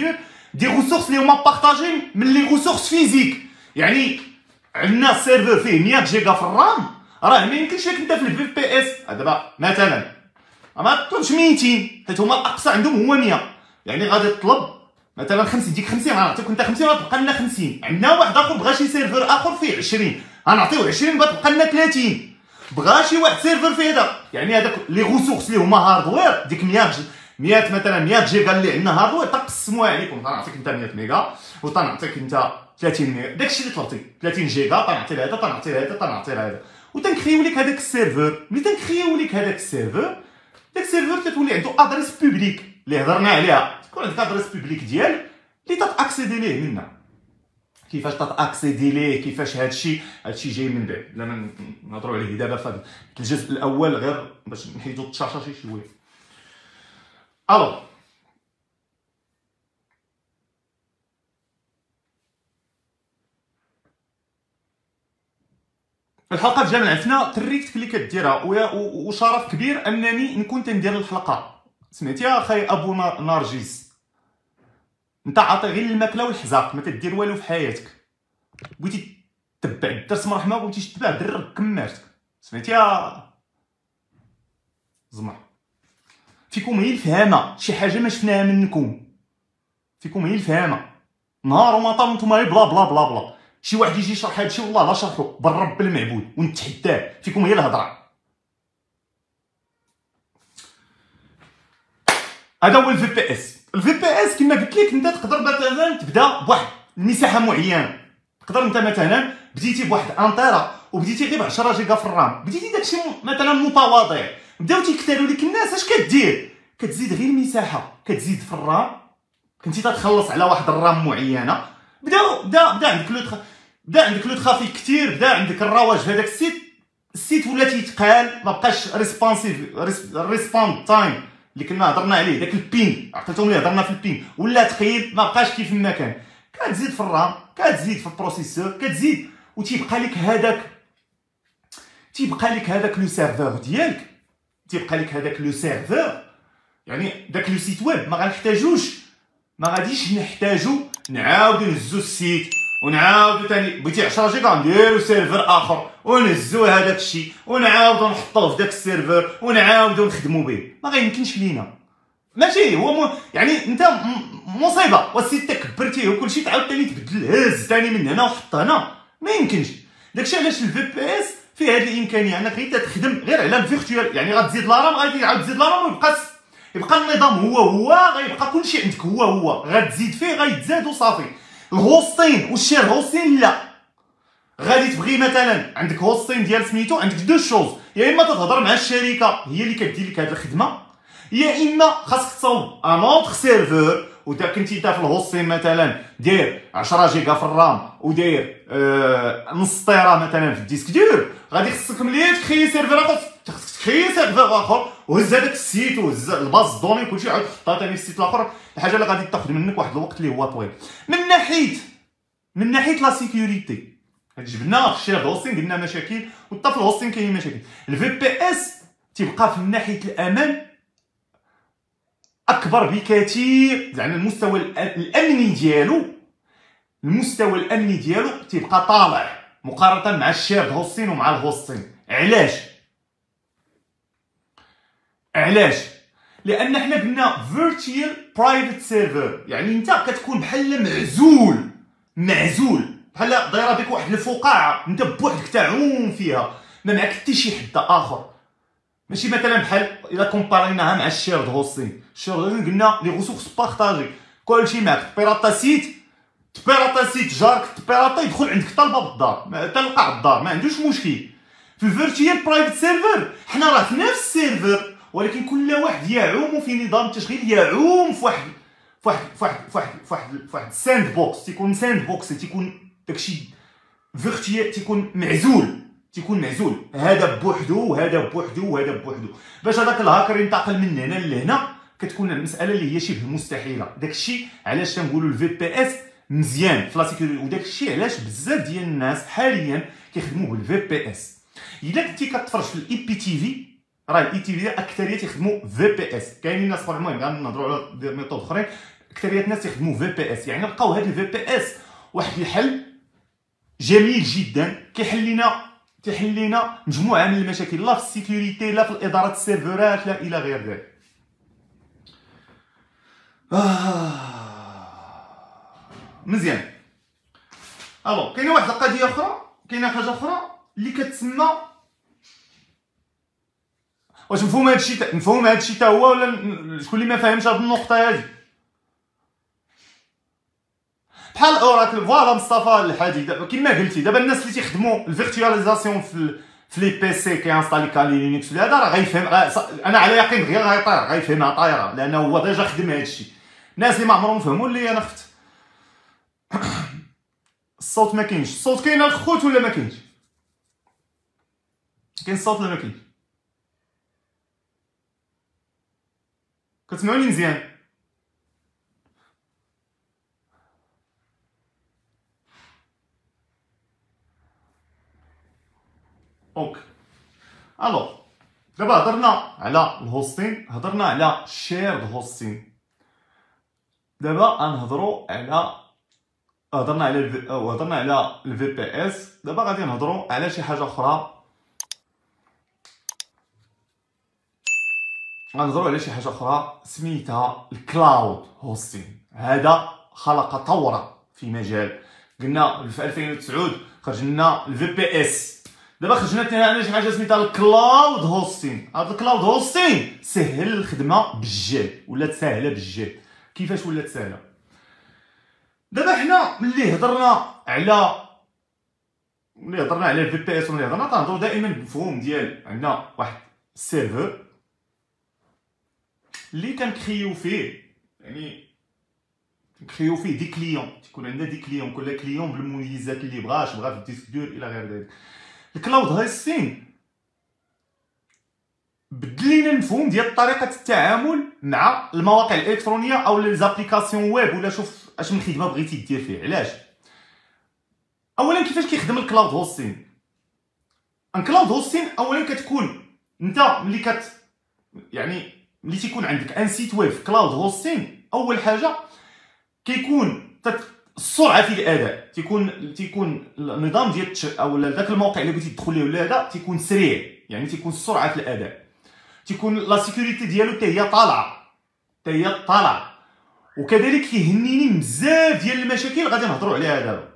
دي ريسورس اللي هما بارطاجين من لي ريسورس فيزيك. يعني عندنا سيرفر فيه مية جيجا في الرام، راه ما يمكنش لك انت في الفي بي اس دابا مثلا ما تطلبش ميتين حيت هما الاقصى عندهم هو مية، يعني غادي تطلب مثلا خمسين، ديك خمسين غنعطيك انت خمسين غتبقى لنا خمسين. عندنا واحد اخر بغا شي سيرفر اخر فيه عشرين غنعطيوه عشرين غتبقى لنا ثلاثين. بغا شي واحد سيرفر فيه هذا، يعني هذاك لي ريسورس اللي هما هاردوير ديك مية مية مثلا مية جيجا اللي عندنا هاردوير تقسموها عليكم، غنعطيك انت مية ميجا وتنعطيك انت ثلاثين ميجا، داكشي اللي طلبتي ثلاثين جيجا تنعطي لهذا تنعطي لهذا تنعطي لهذا، وتنكريو لك هذاك السيرفر. ملي تنكريو لك هذاك السيرفر، داك السيرفر تتولي عنده ادريس بوبليك اللي هضرنا عليها، تكون عندك ادريس بوبليك ديال اللي تاكسيدي ليه منا. كيفاش تاكسيدي ليه، كيفاش هادشي هادشي جاي من بعد، لا نهضروا عليه دابا في الجزء الاول غير باش نحيدو التشاشه شي شويه. الو الحلقه في جامع عفنا تريكت اللي كديرها، وشرف كبير انني نكون تندير الحلقه. سمعتي يا اخي ابو نرجس، انت عاطي غير الماكله والحزاق، ما تدير والو في حياتك. بغيتي تتبع الدرس مرحبا، بغيتيش تتبع درك كمارتك. سمعتي يا زمر، فيكم هي الفهامه، شي حاجه ما شفناها منكم، فيكم هي الفهامه. نهار وما طال نتوما غير بلا بلا بلا بلا. شي واحد يجي يشرح هادشي والله لا شرحو بالرب المعبود ونتحداه، فيكم هي الهضره. هذا هو الفي بي اس. الفي بي اس كما قلت لك انت تقدر مثلا تبدا بواحد المساحه معينه. تقدر انت مثلا بديتي بواحد انطيرا وبديتي غير ب عشرة جيجا في الرام، بديتي داكشي مثلا متواضع، بداو تيكثروا لك الناس. اش كدير؟ كتزيد غير المساحه، كتزيد في الرام. كنتي تتخلص على واحد الرام معينه، بدا بدا بدا عندك لو بدا عندك لو ترافيك كثير، بدا عندك الرواج في هذاك السيت. السيت ولا تيتقال، ما بقاش ريسبونسيف ريسبوند تايم اللي كنا هضرنا عليه، داك البين عقلتهم اللي هضرنا في البين ولا ثقيل، ما بقاش كيف ما كان. كتزيد في الرام، كتزيد في البروسيسور، كتزيد وتيبقى لك هذاك تيبقى لك هذاك لو سيرفور ديالك، تيبقى لك هذاك لو سيرفور. يعني داك لو سيت ويب ما غنحتاجوش، ما غاديش نحتاجو نعاودو نهزو السيت ونعاودو تاني. بغيتي عشرة جيجا نديرو سيرفر اخر ونهزو هذاك الشيء ونعاودو نحطوه في داك السيرفر ونعاودو نخدمو به، ما غيمكنش لينا. ماشي هو م... يعني انت م... مصيبه، والسيت كبرتيه وكلشي تعاود تاني تبدل هز تاني من هنا وحط هنا، ما يمكنش. داكشي علاش الفي بي اس فيه هذه الامكانيه انك غير تخدم غير على الفيرتوال. يعني غتزيد لارام، غادي تعاود تزيد لارام ويبقى يبقى النظام هو هو، غيبقى كلشي عندك هو هو، غتزيد فيه غيتزاد وصافي. الهوستين والشير هوستين لا، غادي تبغي مثلا عندك هوستين ديال سميتو، عندك دو شوز، يا اما تهضر مع الشركه هي اللي كدير لك هذه الخدمه، يا اما خاصك تصاوب ان اوتر سيرفور. ودا كنتي انت في الهوستين مثلا داير عشرة جيجا في الرام وداير آه نص طيره مثلا في الديسك دور، غادي خصك ملي تخري سيرفر اخر، خصك تخري سيرفر اخر وهز هذاك السيت وهز الباز دوني كلشي عاود حطها ثاني في السيت الاخر. الحاجه اللي غادي تاخذ منك واحد الوقت اللي هو طويل. من ناحيه من ناحيه لا سيكوريتي، جبنا في الشير هوستين قلنا مشاكل، وحتى في الهوستين كاين مشاكل. الفي بي اس تيبقى في ناحيه الامان اكبر بكثير، زعما المستوى الامني ديالو المستوى الامني ديالو تيبقى طالع مقارنه مع الشير هوستين ومع الهوستين. علاش؟ علاش؟ لان حنا قلنا فيرتشوال برايفت سيرفر، يعني انت كتكون بحال معزول معزول بحال دايره بك واحد الفقاعه، انت بوحدك تعوم فيها، ما معك حتى شي حد اخر. ماشي مثلا بحال الا كومباريناها مع الشيرد هوستين. الشيرد هوستين قلنا لي ريسورس بارطاجي، كلشي معك. تبيراطا سيت تبيراطا سيت جارك تبيراطا يدخل عندك حتى لباب الدار، تلقى الدار، ما عندوش مشكل. في الفيرتشوال برايفت سيرفر حنا راه في نفس السيرفر، ولكن كل واحد يعوم في نظام التشغيل، يعوم في واحد في واحد في واحد في واحد في واحد, في واحد ساند بوكس. تيكون ساند بوكس، تيكون داكشي فيرتشوال، تيكون معزول تيكون معزول، هذا بوحدو وهذا بوحدو وهذا بوحدو. باش هذاك الهاكر ينتقل من هنا لهنا كتكون المساله اللي هي شبه مستحيله. داكشي علاش تنقولوا الفي بي اس مزيان في لا سيكوريتي، وداكشي علاش بزاف ديال الناس حاليا كيخدموا بالفي بي اس. الا كنتي كتفرج في الاي بي تي في، راه الاي تي في اكثريه تيخدموا في بي اس. كاينين ناس اخرين، المهم غنهضروا على ميثود اخرين. اكثريه الناس يخدموا في بي اس. يعني لقاو هذا الفي بي اس واحد الحل جميل جدا كيحل لنا تيحل لنا مجموعه من المشاكل، لا في السيكوريتي لا في الاداره السيرفرات لا الى غير ذلك. آه. مزيان. الو كاينه واحد القضيه اخرى، كاينه حاجه اخرى اللي كتسمى، واش مفهوم هادشي مفهوم هادشي حتى هو ولا شكون اللي ما فاهمش هاد النقطه هادي؟ بحال اوراكل. فوالا مصطفى الحادي، دابا كيما قلتي دابا الناس اللي تيخدموا الفيرتواليزاسيون في في لي بي سي كيانستالي كالي لينكس ولا هذا راه غيفهم. انا على يقين غير غيطير غيفهمها طايره لانه هو ديجا خدم هادشي. الناس اللي ما عمرهم فهموا اللي انا خفت. الصوت ما كاينش. الصوت كاين الخوت ولا ما كاينش؟ كاين الصوت ولا ما كاينش؟ كتسمعوني مزيان؟ اوكي. الو دابا هضرنا على الهوستين، هضرنا على شيرد هوستين. دابا غنهضروا على هضرنا على الفي... او هضرنا على الفي بي اس. دابا غادي نهضروا على شي حاجه اخرى، غنهضروا على شي حاجه اخرى سميتها الكلاود هوستين. هذا خلق ثوره في مجال. قلنا في ألفين وتسعة خرج لنا الفي بي اس، دابا خرجنا ثاني شي حاجه سميتها الكلاود هوستين. هذا الكلاود هوستين سهل الخدمه بالجد، ولات ساهله بالجد. كيفاش ولات ساهله؟ دابا حنا ملي هضرنا على ملي هضرنا على الفي بي اس وملي هضرنا تنهضروا دائما بمفهوم ديال عندنا واحد السيرفر اللي كنكريو فيه، يعني كنكريو فيه دي كليون، تيكون عندنا دي كليون، كل كليون بالمميزات اللي بغاش بغا في الديسك دور الى غير ذلك. الكلاود هوستين بدل لينا المفهوم ديال طريقه التعامل مع المواقع الالكترونيه او لي زابليكاسيون ويب، ولا شوف اش من خدمه بغيتي دير فيه. علاش؟ اولا كيفاش كيخدم الكلاود هوستين؟ الكلاود هوستين اولا كتكون انت ملي كت يعني ملي تيكون عندك ان سيت ويب في كلاود هوستين، اول حاجه كيكون السرعه في الاداء، تيكون تيكون النظام ديال او داك الموقع اللي بغيتي تدخل ليه ولا هذا تيكون سريع، يعني تيكون السرعه في الاداء، تيكون لا سيكوريتي ديالو حتى هي طالعه حتى هي طالعه. وكذلك كيهنيني بزاف ديال المشاكل غادي نهضروا عليها دابا.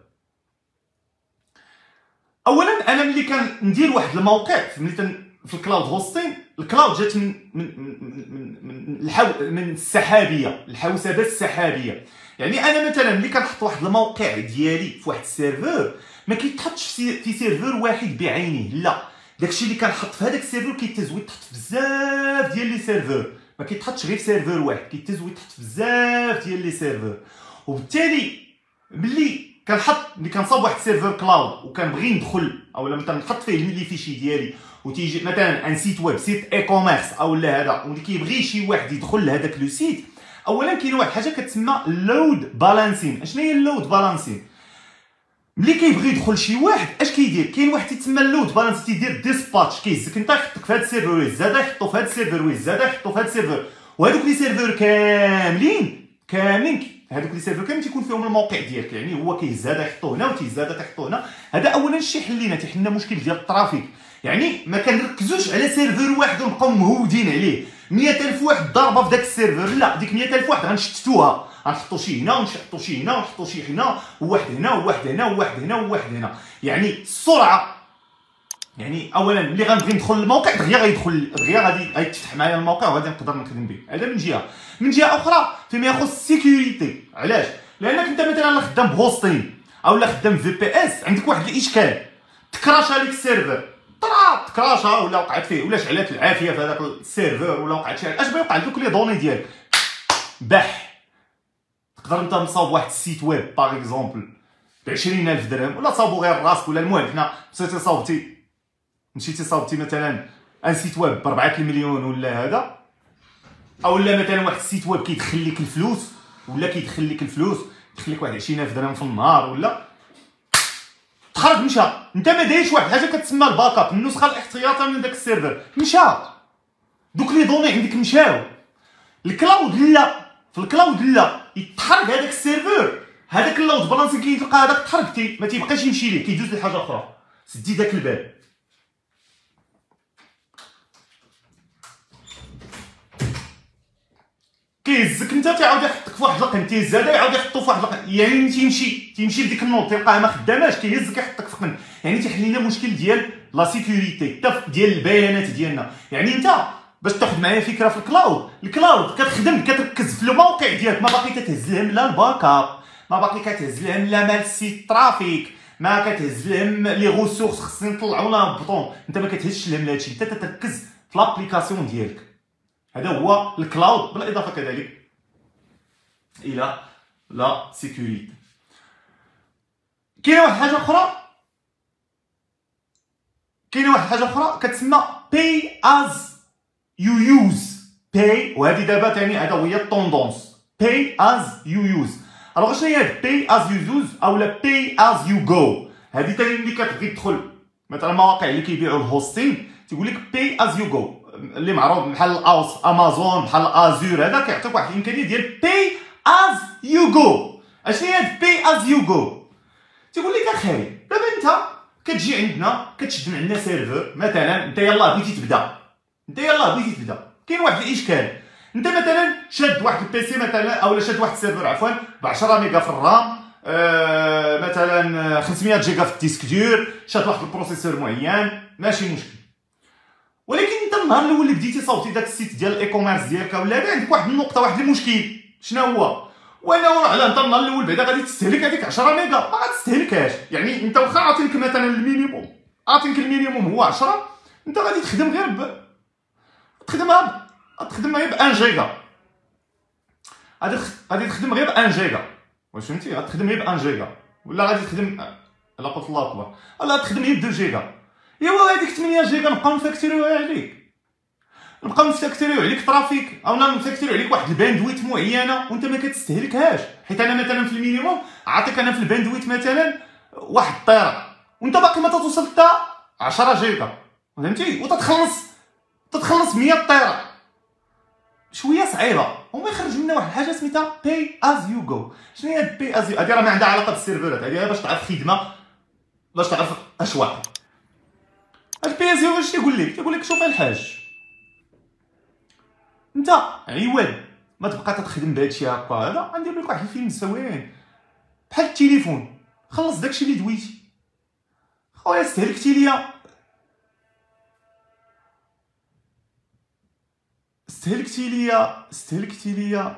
اولا انا ملي كندير واحد الموقع ملي في الكلاود هوستين، الكلاود جات من من من من الحو من السحابيه، الحوسبه السحابيه. يعني انا مثلا ملي كنحط واحد الموقع ديالي في واحد السيرفر ما كيتحطش في سيرفر واحد بعينه، لا، داكشي اللي كنحط في هذاك السيرفر كيتزوي تحط في بزاف ديال لي سيرفر، ما كيتحطش غير في سيرفر واحد، كيتزوي تحط في بزاف ديال لي سيرفر. وبالتالي ملي كنحط ملي كنصاوب واحد السيرفر كلاود وكنبغي ندخل اولا مثلا نحط فيه لي فيشي ديالي، وتيجي مثلا ان سيت ويب سيت اي كوميرس او لا هذا، واللي كيبغي شي واحد يدخل لهذاك لو سيت، اولا كاين واحد الحاجه كتسمى اللود بالانسين. اشنا هي اللود بالانسين؟ ملي كيبغي يدخل شي واحد اش كيدير؟ كاين واحد تيتسمى اللود بالانس، تيدير ديسباتش، كيهزك انت يحطك في هذا السيرفر ويزاد يحطو في هذا السيرفر ويزاد يحطو في هذا السيرفر، وهذوك لي سيرفر كاملين كاملين هذوك لي سيرفر كاملين تيكون فيهم الموقع ديالك، يعني هو كيهز هذا يحطو هنا وتيزاد تحطو هنا. هذا اولا شي حلينا تيحلنا مشكل ديال الترافيك، يعني ما كنركزوش على سيرفر واحد ونبقاو مهودين عليه مئة ألف واحد ضاربه في داك السيرفر، لا، ديك مئة ألف واحد غنشتتوها، غنحطو شي هنا ونحطو شي هنا ونحطو شي هنا وواحد هنا وواحد هنا وواحد هنا وواحد هنا. يعني السرعه، يعني اولا ملي غنبغي ندخل للموقع دغيا غيدخل دغيا غادي غيتفتح معايا الموقع وغادي نقدر نخدم به. هذا من جهه. من جهه اخرى فيما يخص السيكوريتي، علاش؟ لانك انت مثلا خدام بهوستين او لا خدام في بي اس، عندك واحد الاشكال تكراشا ليك السيرفر، طرا تكراشا ولا وقعت فيه ولا شعلات العافيه في هذاك السيرفر ولا وقعت شي حاجه، اش بغيوقع لك لي دوني ديالك بح. تقدر انت مصاوب واحد السيت ويب باغ اكزومبل ب عشرين ألف درهم، ولا تصاوبو غير راسك، ولا المهم حنا مشيتي صاوبتي مشيتي صاوبتي مثلا ان سيت ويب ب أربعة المليون ولا هذا، او لا مثلا واحد السيت ويب كيدخل لك الفلوس ولا كيدخل لك الفلوس يدخل لك واحد عشرين ألف درهم في النهار، ولا تخرج مشى، انت ما دايرش واحد الحاجه كتسمى الباك اب، النسخه الاحتياطيه من داك السيرفر، مشى دوك لي دوني عندك مشاو. الكلاود لا، في الكلاود لا، يتحرق هذاك السيرفور، هذاك اللود بالانسي كيلقى هذاك تحرقتي ما تيبقاش يمشي ليه، كيدوز لحاجه اخرى. سدي داك الباب. كيهزك انت تيعاود يحطك في واحد القن، تيهز هذا يعاود يحطو في واحد القن، يعني تيمشي تيمشي لديك النوض تلقاها ما خداماش، كيهزك يحطك في قن، يعني تيحل لنا مشكل ديال لا سيكوريتي ديال البيانات ديالنا. يعني انت باش تاخذ معايا فكره في الكلاود، الكلاود كتخدم كتركز في الموقع ديالك، ما باقي كتهز لهم لا الباك اب، ما باقي كتهز لهم لا مال السيت ترافيك، ما كتهز لهم لي ريسورس خصني نطلعو ولا نهبطو، انت ما كتهزش لهم هادشي، انت تتركز في لابليكاسيون ديالك. هذا هو الكلاود، بالاضافه كذلك الى لا سيكوريتي. كاينه واحد الحاجه اخرى كاينه واحد الحاجه اخرى كتسمى pay as you use. pay وهذه دابا ثاني هذا هي الطوندونس، pay as you use. الوغ شنو هي هاد pay as you use اولا pay as you go؟ هذه ثاني ملي كتبغي تدخل مثلا المواقع اللي كيبيعوا الهوستين تيقول لك pay as you go، اللي معروف بحال الاوس امازون بحال ازور، هذا كيعطيك واحد الامكانيه ديال pay as you go. اشنو هي هاد pay as you go؟ تيقول لك اخي دابا انت كتجي عندنا كتشد من عندنا سيرفر، مثلا انت يلاه بغيتي تبدا انت يلاه بغيتي تبدا كاين واحد الاشكال، انت مثلا شاد واحد البيسي مثلا اولا شاد واحد السيرفر عفوا ب عشرة ميغا في الرام، آه مثلا خمسمية جيجا في الديسك دور، شاد واحد البروسيسور معين، ماشي مشكل. ولكن انت النهار الاول اللي بديتي صوتي داك السيت ديال الاي كوميرس ديالك ولا هذا، عندك واحد النقطه واحد المشكل، شنو هو؟ وانه على انت النهار الاول بعدا غادي تستهلك هذيك عشرة ميغا، ما غاتستهلكهاش. يعني انت واخا عاطينك مثلا المينيموم، عاطينك المينيموم هو عشرة، انت غادي تخدم غير ب تخدمها تخدم غير ب واحد جيجا، غادي غادي تخدم غير ب واحد جيجا، واش فهمتي؟ غتخدم غير ب واحد جيجا، ولا غادي تخدم لا قلت الله اكبر ولا تخدم غير ب اثنين جيجا. ايوا هذيك ثمانية جيجا نبقاو نفاكتوريوها عليك، نبقاو نفاكتوريو عليك ترافيك، اولا نفاكتوريو عليك واحد الباندويت معينه وانت ما كتستهلكهاش. حيت انا مثلا في المينيموم عاطيك انا في الباندويت مثلا واحد الطيره وانت باقي ما توصل حتى عشرة جيجا، فهمتي؟ وتتخلص تتخلص مية طيره، شويه صعيبه. هما يخرج لنا واحد الحاجه سميتها باي از يو جو. شنو هي باي از يو؟ هذه راه ما عندها علاقه بالسيرفرات، هذه باش تعرف خدمه، باش تعرف اش واقع. هاد باي از يو واش تيقول لك؟ تيقول لك شوف الحاج، انت عواد ما تبقى تخدم بهادشي هكا، هذا غندير لك واحد الفيلم زوين بحال التليفون، خلص داكشي اللي دويتي. خويا استهلكتي ليا استهلكتي ليا استهلكتي ليا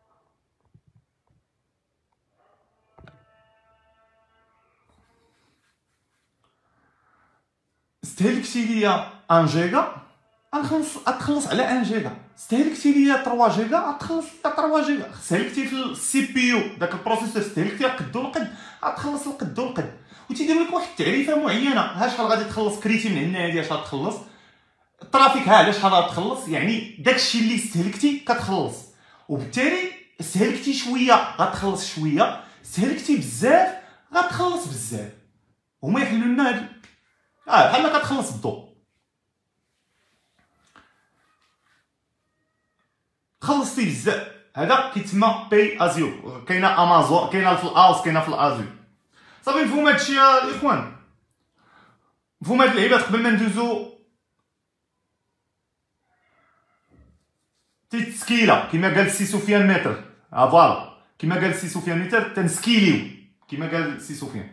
استهلكتي ليا واحد جيجا، غنخلص غتخلص على واحد جيجا. استهلكتي ليا ثلاثة جيجا، غتخلص على ثلاثة جيجا. استهلكتي في السي بي يو داك البروسيسور، استهلكتي القد والقد، غتخلص القد والقد. وتيديروا لك واحد التعريفه معينه، ها شحال غادي تخلص كريتي من هنا، هادي اش غتخلص الترافيك، ها على شحال غتخلص، يعني داكشي اللي استهلكتي كتخلص. وبالتالي استهلكتي شويه غتخلص شويه، استهلكتي بزاف غتخلص بزاف. هما يحلوا لنا هاد اه بحال ما كتخلص بالضوء. خلصتي بزاف، هذا كيتسمى باي از يو. كاينه امازون، كاينه في الاوس، كاينه في الازور. صافي مفهوم هادشي يا الاخوان؟ مفهوم هاد اللعيبات قبل ما ندوزو تيتسكيله كما قال السي سفيان متر. ها فوالا كما قال السي سفيان متر تنسكيليو كما قال السي سفيان.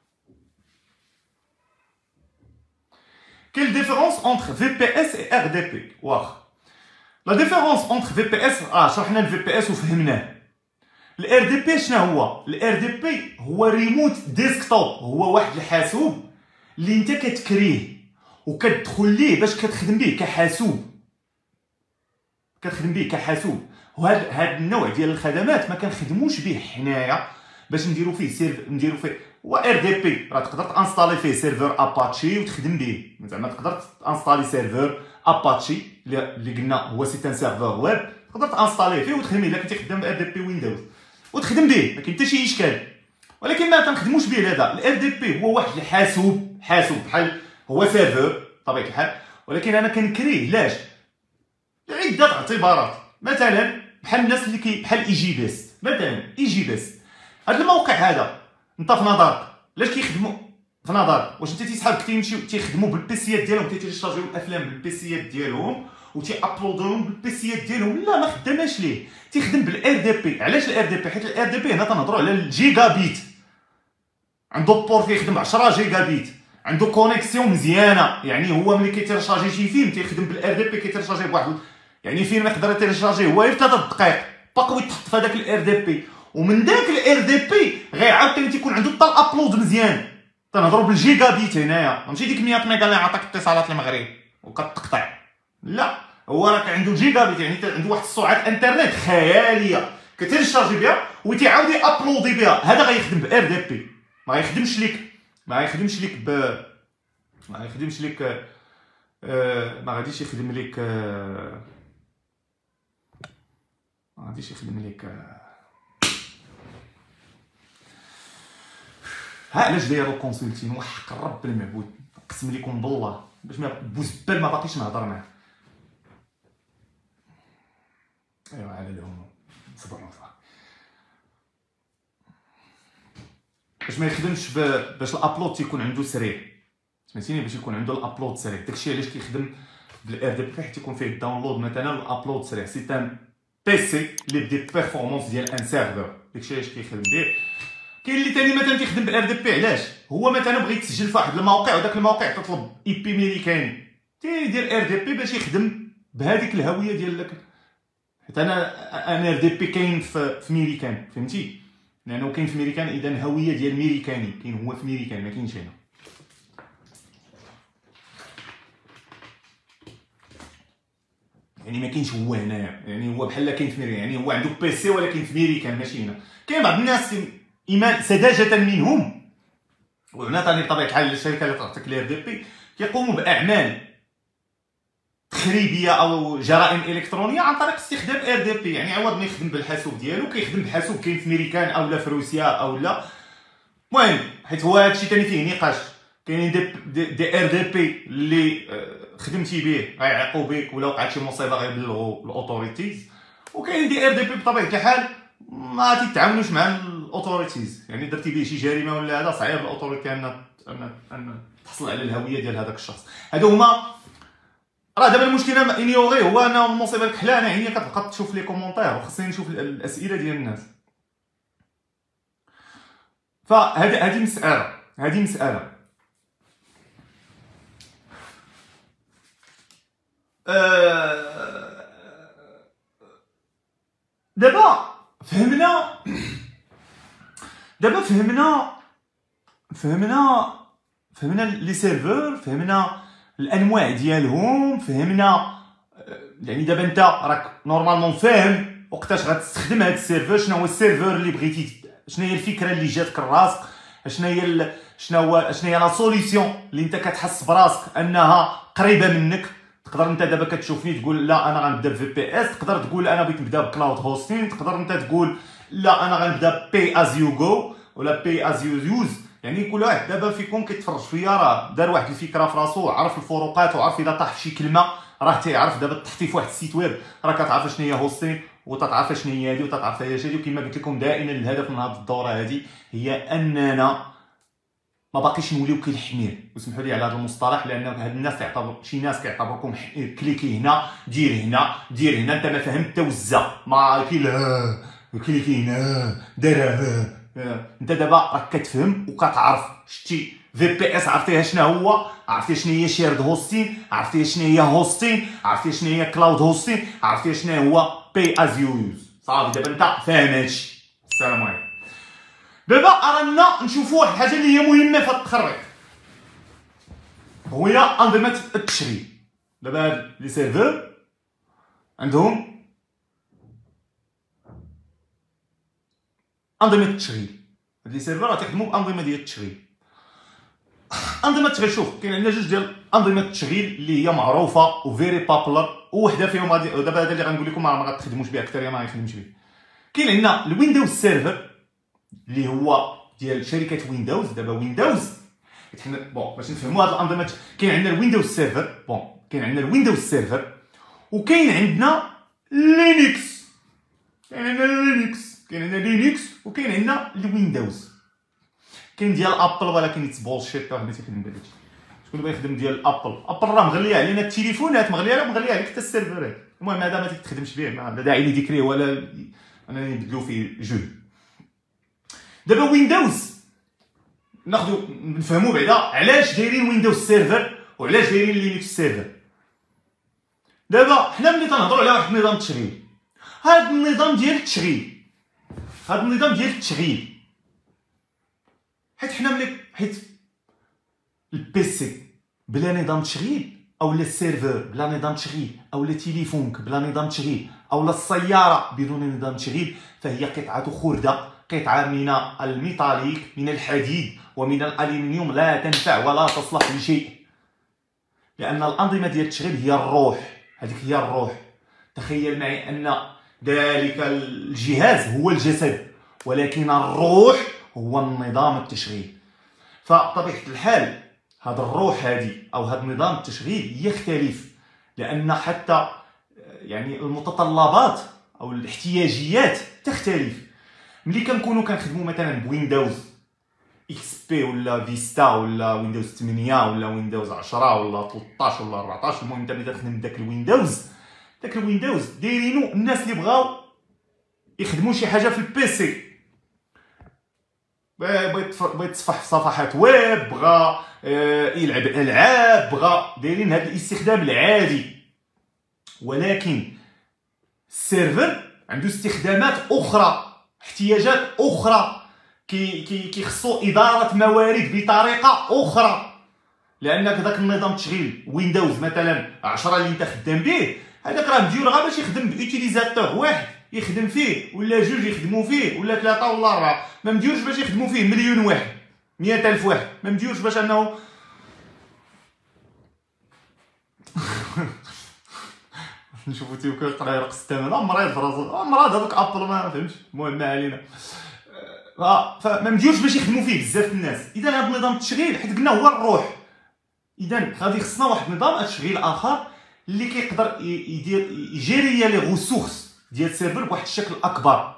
Quelle différence entre V P S et R D P؟ واخا لا ديفيرونس اونتر في بي اس اه شرحنا الفي بي اس وفهمناه. الار دي بي شنو هو؟ الار دي بي هو ريموت ديسكتوب، هو واحد الحاسوب اللي انت كتكريه وكتدخل ليه باش كتخدم به كحاسوب، كتخدم به كحاسوب. وهاد هاد النوع ديال الخدمات ما كنخدموش به حنايا باش نديرو فيه سيرف نديرو فيه و ار دي بي راه تقدر تانستالي فيه سيرفر اباتشي وتخدم به، زعما تقدر تانستالي سيرفر اباتشي اللي قلنا هو سي ان سيرفر ويب، تقدر تانستالي فيه وتخدم به الا كنتي خدام ار دي بي ويندوز وتخدم به، ما كاين حتى شي اشكال. ولكن ما تنخدموش به هذا. الار دي بي هو واحد الحاسوب، حاسوب بحال هو سيرفر بطبيعه الحال، ولكن انا كنكريه لاش؟ لعده اعتبارات. مثلا بحال الناس اللي كي بحال اي جي بيست مثلا. اي جي بيست هذا الموقع هذا انت في نظرك علاش كيخدموا في نظرك؟ واش انت تيسحاب كتيمشيو تيخدموا بالبيسيات ديالهم تيتيشارجيو الافلام بالبيسيات ديالهم وتي ابلودوهم بالبيسيات ديالهم؟ لا، ما خداماش ليه، تيخدم بالار دي بي. علاش الار دي بي؟ حيت الار دي بي هنا تنهضروا على الجيجا بيت. عنده بور كيخدم عشرة جيجا بيت، عنده كونيكسيون مزيانه، يعني هو ملي كيتيرشارجي شي فيلم تيخدم بالار دي بي، كيتيرشارجي بواحد يعني فيلم يقدر يتيرشارجي هو في ثلاثة دقائق باقي يتحط في هذاك الار دي بي، ومن داك الار دي بي غيعاود تيكون عنده حتى الابلود مزيان. تنهضروا بالجيجا بيت هنايا، ماشي ديك مية ميغا اللي عطاك اتصالات المغرب وكتقطع، لا، هو راه عنده جيجا بيت، يعني عنده واحد السرعه انترنت خياليه كتيرشارجي بها وتيعاود يابلودي بها. هذا غيخدم بار دي بي، ما غيخدمش ليك ما غيخدمش ليك ب ما غيخدمش ليك آه... ما غاديش يخدم ليك آه... ما غاديش يخدم ليك آه... ها علاش دايرو كونسلتين وحق الرب المعبود، نقسم لكم بالله باش ما بوزبال ما باقيش نهضر معاه. ايوا على العموم صبروا صافي باش ما يخدمش ب... باش الابلود تيكون عنده سريع، سمعتيني، باش يكون عنده الابلود سريع. داكشي علاش كيخدم بالار دي بي، حيت يكون فيه الداونلود مثلا والابلود سريع. سي ان بيسي اللي بدي بيرفورمانس ديال ان سيرفر، داكشي علاش كيخدم به. كاين اللي ثاني مثلا تيخدم بالار دي بي، علاش؟ هو مثلا بغى يتسجل في واحد الموقع وداك الموقع تطلب اي بي ميريكاني، تيدير ار دي بي باش يخدم بهذيك الهويه ديال داك. حيت انا ان ار دي بي كاين في في ميريكان، فهمتي؟ لانه كاين في ميريكان، اذا الهويه ديال ميريكاني كاين هو في ميريكان، ما كاينش هنا. يعني ما كاينش هو هنايا، يعني هو بحال كاين في ميريكان، يعني هو عنده بيسي ولكن في ميريكان ماشي هنا. كاين بعض الناس ايمان سذاجه منهم، وهنا ثاني بطبيعه الحال الشركه اللي تعطيك الار دي بي كيقوموا باعمال تخريبيه او جرائم الكترونيه عن طريق استخدام ار دي بي. يعني عوض ما يخدم بالحاسوب ديالو كيخدم بحاسوب كاين في ميريكان او لا في روسيا او لا، المهم حيت هو هادشي ثاني فيه نقاش. كاينين دي, دي, دي ار دي بي اللي خدمتي به غيعيقوا بك ولا وقعت شي مصيبه غيبلغوا الاوتوريتيز، وكاين دي ار دي بي بطبيعه الحال ما تيتعاونوش مع الاوتوريتيز، يعني درتي به شي جريمه ولا هذا صعيب الاوتوريتي ان ان تحصل على الهويه ديال هذاك الشخص. هادو هما راه دابا المشكله انيوغي هو انا المصيبه الكحلانه هي كتبقى تشوف لي كومونتير وخصني نشوف الاسئله ديال الناس. فهذه هذه مساله هذه مساله أه... دابا فهمنا دابا فهمنا فهمنا فهمنا لي سيرفور، فهمنا الانواع ديالهم، فهمنا يعني دابا انت راك نورمالمون فاهم وقتاش غتستخدم هذا السيرفور، شنو هو السيرفور اللي بغيتي، شنو هي الفكره اللي جاتك لراسك، شنو هي ال... شنو هو شنو هي لا سوليسيون اللي انت كتحس براسك انها قريبه منك. تقدر انت دابا كتشوفني تقول لا انا غنبدا بفي بي اس، تقدر تقول انا بغيت نبدا بكلاود هوستين، تقدر انت تقول لا انا غنبدا بي از يو جو ولا بي از يو يوز. يعني كل واحد دابا فيكم كيتفرج فيا راه دار واحد الفكره في راسو، عرف الفروقات وعرف اذا طاح في شي كلمه راه تيعرف. دابا تحطي في واحد السيت ويب راه كتعرف شنو هي هوستين وتتعرف شنو هي هذه وتتعرف هي هذه. وكما قلت لكم دائما الهدف من هذه الدوره هذه هي اننا ما باقيش نوليو كالحمير، وسمحوا لي على هذا المصطلح لان هاد الناس تعتبر شي ناس كيعتبركم حمير. كليكي هنا دير هنا دير هنا، انت ما فهمت توزع ما كاين لا كليكي هنا دارها. انت دابا راك كتفهم وكتعرف. شتي في بي اس عرفتيها شنو هو، عرفتي شنو هي شيرد هوستين، عرفتي شنو هي هوستين، عرفتي شنو هي كلاود هوستين، عرفتي شنو هو بي از يو يوز. صافي دابا انت فاهم هادشي. السلام عليكم. دابا رانا نشوفوا واحد الحاجه اللي هي مهمه في هاد التخريط، هي انظمه التشغيل. دابا هاد لي سيرفور عندهم انظمه التشغيل. هاد لي سيرفور راه تيخدموا بانظمه ديال التشغيل. انظمه التشغيل شوف كاين عندنا جوج ديال انظمه التشغيل اللي هي معروفه وفيري بابولار، وحده فيهم غادي دابا هذا اللي غنقول لكم ما غتخدموش به اكثر، ما غيخدمش به. كاين عندنا الويندوز سيرفر اللي هو ديال شركه ويندوز. دابا ويندوز حنا بون باش نفهموا هاد الانظمه، كاين عندنا الويندوز سيرفر، بون كاين عندنا الويندوز سيرفر وكاين عندنا لينكس. كاين عندنا لينكس، كاين عندنا لينكس وكاين عندنا الويندوز. كاين ديال ابل ولكن اتس بولشيت، واحد ما تيخدم بهذا الشيء. شكون بغا يخدم ديال ابل؟ ابل راه مغليه علينا التليفونات، مغليه عليك مغليه عليك حتى السيرفرات. المهم هذا ما تخدمش به، ما داعي لذكره ولا انني نبدلو فيه جهد. دابا ويندوز ناخذ نفهموا بعدا علاش دايرين ويندوز سيرفر وعلاش دايرين لينكس سيرفر. دابا حنا ملي تنهضروا على واحد النظام التشغيل، هذا النظام ديال التشغيل هذا النظام ديال التشغيل حيت حنا ملي حيت البيسي بلا نظام تشغيل، اولا السيرفر بلا نظام تشغيل، اولا تليفونك بلا نظام تشغيل، اولا السياره بدون نظام تشغيل، فهي قطعه خرده، قطعه من الميتاليك، من الحديد ومن الالومنيوم، لا تنفع ولا تصلح لشيء. لان الانظمه ديال التشغيل هي الروح، هذيك هي الروح. تخيل معي ان ذلك الجهاز هو الجسد، ولكن الروح هو النظام التشغيل. فبطبيعه الحال هذا الروح هذه او هذا النظام التشغيل يختلف، لان حتى يعني المتطلبات او الاحتياجيات تختلف. ملي كنكونوا كنخدموا مثلا بويندوز اكس بي ولا فيستا ولا ويندوز ثمانية ولا ويندوز عشرة ولا ثلاطاش ولا أربعطاش، المهم انت ملي تخدم بداك الويندوز، داك الويندوز دايرينو الناس اللي بغاو يخدموا شي حاجه في البيسي، بغا يتصفح في صفحات ويب، بغا يلعب العاب، بغا دايرين هذا الاستخدام العادي. ولكن السيرفر عنده استخدامات اخرى، احتياجات اخرى، كي كي كيخصو اداره موارد بطريقه اخرى. لانك داك النظام تشغيل ويندوز مثلا عشرة اللي انت خدام به، هذاك راه مديور غير باش يخدم بيوتيليزاتور واحد يخدم فيه، ولا جوج يخدموا فيه، ولا ثلاثه ولا اربعه. ما مديورش باش يخدموا فيه مليون واحد، مئة الف واحد. ما مديورش باش انه نشوفو تيو كيقرا يرقص الثمن، مريض فراسو، امراض هذوك ابل ما فهمتش. المهم ما علينا. فما مديورش باش يخدموا فيه بزاف الناس. اذا هذا النظام التشغيل حيت قلنا هو الروح، اذا غادي خصنا واحد النظام تشغيل اخر اللي كيقدر يدير يجيري لي ريسورس ديال السيرفر بواحد الشكل اكبر،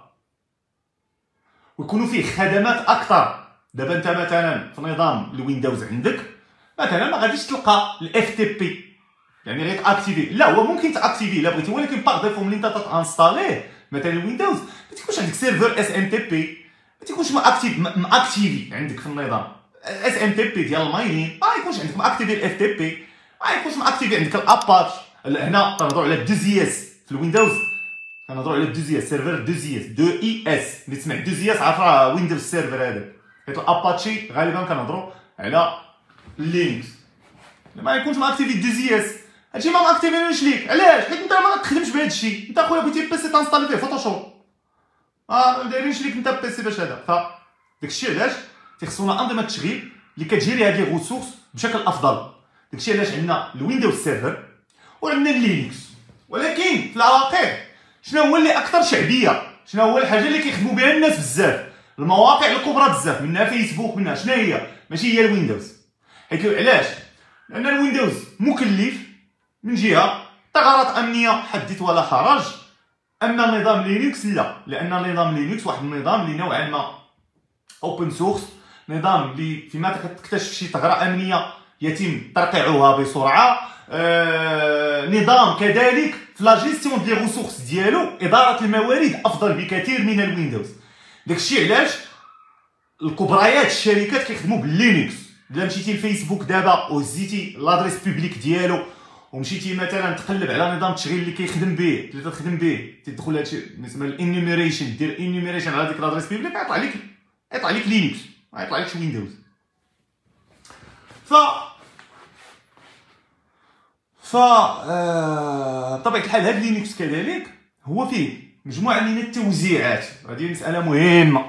ويكونوا فيه خدمات اكثر. دابا انت مثلا في نظام الويندوز عندك مثلا ما غاديش تلقى الاف تي بي، يعني غير تاكتيفي، لا هو ممكن تاكتيفي الا بغيتي، ولكن باغ ديفو ملي انت تانستاليه مثلا الويندوز ما تيكونش عندك سيرفر اس ام تي بي، ما تيكونش ماكتيف ماكتيفي عندك في النظام اس ام تي بي ديال الماينين، ما يكونش عندك ماكتيفي الاف تي بي، ما يكونش ماكتيفي عندك الاباتش. هنا كنهضروا على دوزياس في الويندوز، كنهضروا على دوزياس سيرفر دوزياس دو اي اس. ملي تسمع دوزياس عارف راه ويندوز سيرفر هذاك. حيت الاباتشي غالبا كنهضروا على لينكس. ما يكونش ماكتيفي دوزياس، هادشي ما ماكتيفينوش ليك. علاش؟ حيت انت ما كتخدمش بهذا الشيء. انت اخويا بغيتي بيسي تانستالي فيه فوتوشوب، اه ما دايرينش ليك انت بيسي باش هذا. ف داكشي علاش تيخصونا انظمه تشغيل اللي كتجيري هذه الريسورس بشكل افضل. داكشي علاش عندنا الويندوز سيرفر وعندنا اللينكس. ولكن في الواقع شنو هو اللي اكثر شعبيه؟ شنو هو الحاجه اللي كيخدموا بها الناس بزاف؟ المواقع الكبرى بزاف، منها فيسبوك، منها شنو هي؟ ماشي هي الويندوز. حيت علاش؟ لان الويندوز مكلف من جهه ثغرات امنيه حدث ولا حرج، اما نظام لينكس لا. لان نظام لينكس واحد النظام اللي نوعا ما اوبن سورس، نظام اللي فيما تكتشف شي ثغره امنيه يتم ترقيعها بسرعه. آه نظام كذلك في لا جيستيون ديال ريسورس ديالو، اداره الموارد افضل بكثير من الويندوز. داكشي علاش الكبريات الشركات كيخدموا باللينكس. الا مشيتي لفيسبوك دابا وهزيتي لادريس بوبليك ديالو ومشيتي مثلا تقلب على نظام التشغيل اللي كيخدم به اللي تخدم به، تدخل هادشي اسمه الانيميريشن، دير انيميريشن على ديك لادريس بوبليك، يطلع لك يطلع لك لينكس، ما يطلع لكش ويندوز. ف ف آه... بطبيعه الحال هاد لينكس كذلك هو فيه مجموعه من التوزيعات. هذه مساله مهمه.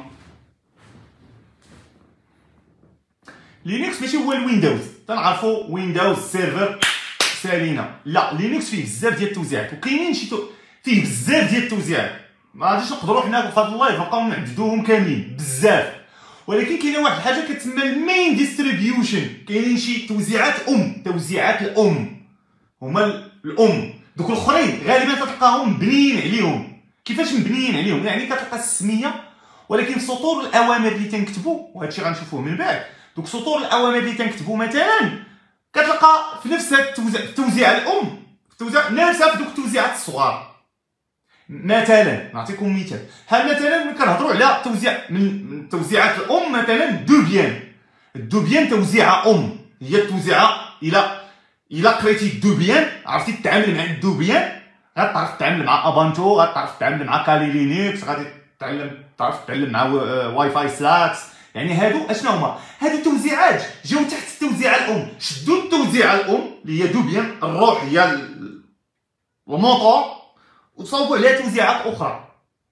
لينكس ماشي هو الويندوز، تنعرفوا ويندوز سيرفر سالينا، لا لينكس فيه بزاف ديال التوزيعات، وكاينين شي تو... فيه بزاف ديال التوزيعات. ما غاديش نقدروا حنا في هذا اللايف نبقاو نعددوهم كاملين بزاف. ولكن كاينه واحد الحاجه كتسمى المين ديستريبيوشن. كاينين شي توزيعات ام، توزيعات الام هما الام. دوك الاخرين غالبا تلقاهم مبنيين عليهم، كيفاش مبنيين عليهم، يعني كتلقى السميه ولكن سطور الاوامر اللي تنكتبوا، وهادشي غنشوفوه من بعد. دوك سطور الاوامر اللي تنكتبوا مثلا كتلقى في نفس هاد التوزيع، التوزيع الام في التوزيع نفسها في دوك التوزيعات الصغار. مثلا نعطيكم مثال، ها مثلا ملي كنهضروا على توزيع من التوزيعات الام، مثلا دو بيان. الدو بيان توزيعه ام، هي التوزيعه الى الى قريتي دو بيان عرفتي تتعامل مع الدو بيان، غتعرف تتعامل مع ابانتو، غتعرف تتعامل مع كالي لينكس، غادي تتعلم تعرف تتعلم مع واي فاي سلاكس. يعني هادو اشنو هما؟ هادو توزيعات جاو تحت التوزيعه الام، شدوا التوزيعه الام اللي هي دو بيان الروح، هي الموتور، وصوبوا عليها توزيعات اخرى.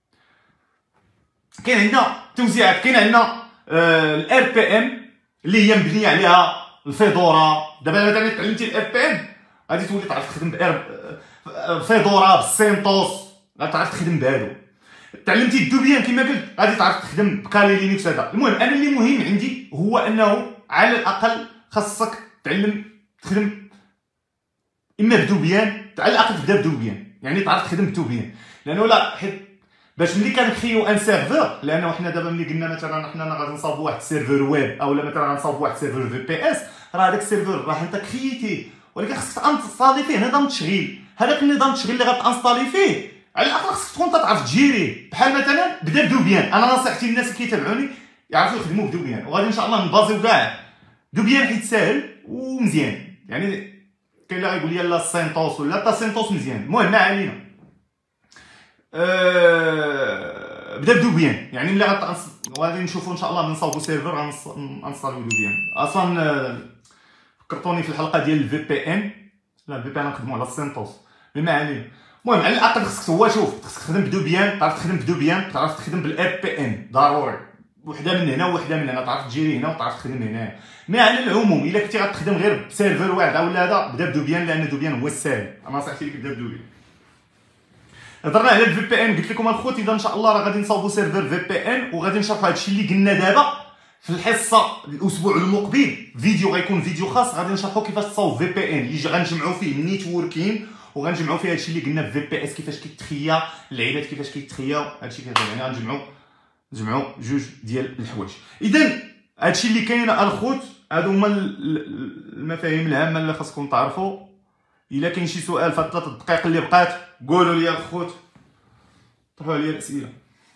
كاين عندنا توزيعات، كاين عندنا الار بي ام اللي هي مبنيه عليها الفيدورا. دابا مثلا تعلمتي الار بي ام غادي تولي تعرف تخدم بالفيدورا بالسينتوس، غادي تعرف تخدم بهادو. تعلمتي الدوبيان كما قلت غادي تعرف تخدم بكالي لينكس. هذا المهم، انا اللي مهم عندي هو انه على الاقل خاصك تعلم تخدم اما بدوبيان، على الاقل تبدا بدوبيان، يعني تعرف تخدم بدوبيان. لانه لا حيت باش ملي كنكريو ان سيرفور، لانه حنا دابا ملي قلنا مثلا حنا غادي نصاوبوا واحد السيرفور ويب او مثلا غنصاوبوا واحد السيرفور في بي اس، راه هذاك السيرفور راه انت كريتيه، ولكن خاصك تانستالي فيه نظام التشغيل. هذاك النظام التشغيل اللي غتانستالي فيه على الاقل خاصك تكون تعرف تجيريه. بحال مثلا بدا بدوبيان، انا نصيحتي للناس اللي كيتابعوني يعرفوا يخدموا بدوبيان، وغادي ان شاء الله نبازيو كاع دوبيان حيت ساهل ومزيان. يعني كاين اللي غايقول لي لا سينتوس ولا تا سينتوس مزيان، المهم ما علينا. أه... بدا بدوبيان، يعني ملي غادي نشوفوا ان شاء الله نصاوبوا سيرفر غنصاوبوا دوبيان. اصلا فكرتوني في الحلقه ديال الفي بي ان، لا الفي بي ان نخدموا على السينتوس، ما علينا. المهم على الاقل خصك هو شوف خصك تخدم بدوبيان، تعرف تخدم بدوبيان، تعرف تخدم بالار بي ان ضروري، وحده من هنا وحده من هنا، تعرف تجيري هنا وتعرف تخدم هنا. مي على العموم الا كنتي غتخدم غير بسيرفر واحد ولا هذا، بدا بدوبيان لان دوبيان هو الساهل. انا نصيحتي لك بدا بدوبيان. هضرنا على الفي بي ان، قلت لكم الخوت اذا ان شاء الله راه غادي نصاوبوا سيرفر في بي ان، وغادي نشرحوا هادشي اللي قلنا دابا في الحصه الاسبوع المقبل. فيديو غيكون فيديو خاص غادي نشرحوا كيفاش تصاوب في بي ان اللي غنجمعوا فيه النيتوركين، وغنجمعوا فيه هادشي اللي قلنا في في بي اس، كيفاش كيتخيا اللعيبات، كيفاش كيتخياو هادشي كيفاش، يعني غنجمعوا نجمعوا جوج ديال الحوايج. اذا هادشي اللي كاين الخوت، هادو هما المفاهيم الهامه اللي خاصكم تعرفوا. الا كاين شي سؤال في ثلاث دقائق اللي بقات قولوا لي الخوت، طرحوا عليا الاسئله.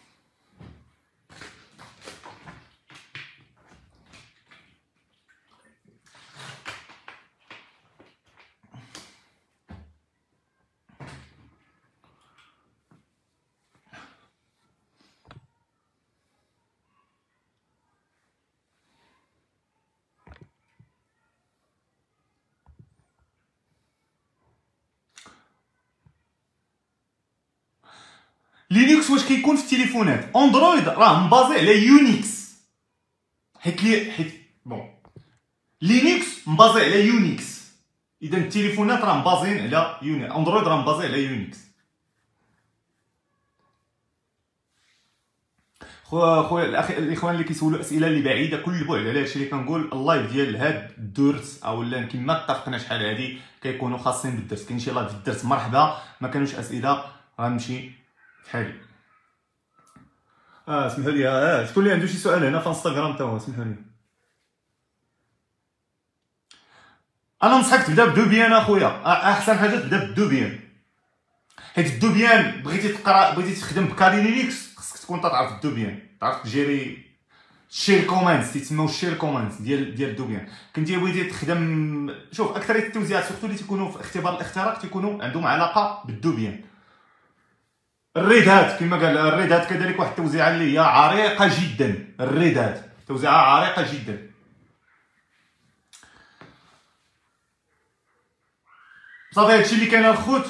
لينكس واش كيكون في التليفونات؟ اندرويد راه مبازي على يونيكس، حيت لي حيت بون لينكس مبازي على يونيكس، اذا التليفونات راه مبازين على يونيكس، اندرويد راه مبازي على يونيكس. خو خويا الاخ الاخوان اللي كيسولوا اسئله اللي بعيده كل البعد على هادشي اللي كنقول، اللايف ديال هاد الدرس او لا كما اتفقنا شحال هادي كيكونوا خاصين بالدرس. كاين شي لايف في الدرس مرحبا، ما كانوش اسئله غنمشي بحالي. اه اسمحوا لي، اه شكون اللي عنده شي سؤال هنا في انستغرام تا هو اسمحوا لي. انا نصحك تبدا بدوبيان اخويا، احسن حاجه تبدا بدوبيان، حيت الدوبيان بغيتي تقرا بغيتي تخدم بكالي لينكس خصك تكون تعرف الدوبيان، تعرف تجيري الشيل كوماندز، تيتسموا الشيل كوماندز ديال ديال الدوبيان. كنتي بغيتي تخدم، شوف اكثريه التوزيعات سورتو اللي تيكونوا في اختبار الاختراق تيكونوا عندهم علاقه بالدوبيان. الريد هات كما قال الريد هات كذلك واحد التوزيعه اللي هي عريقه جدا، الريد هات توزيعه عريقه جدا. صافي هادشي اللي كاين الخوت.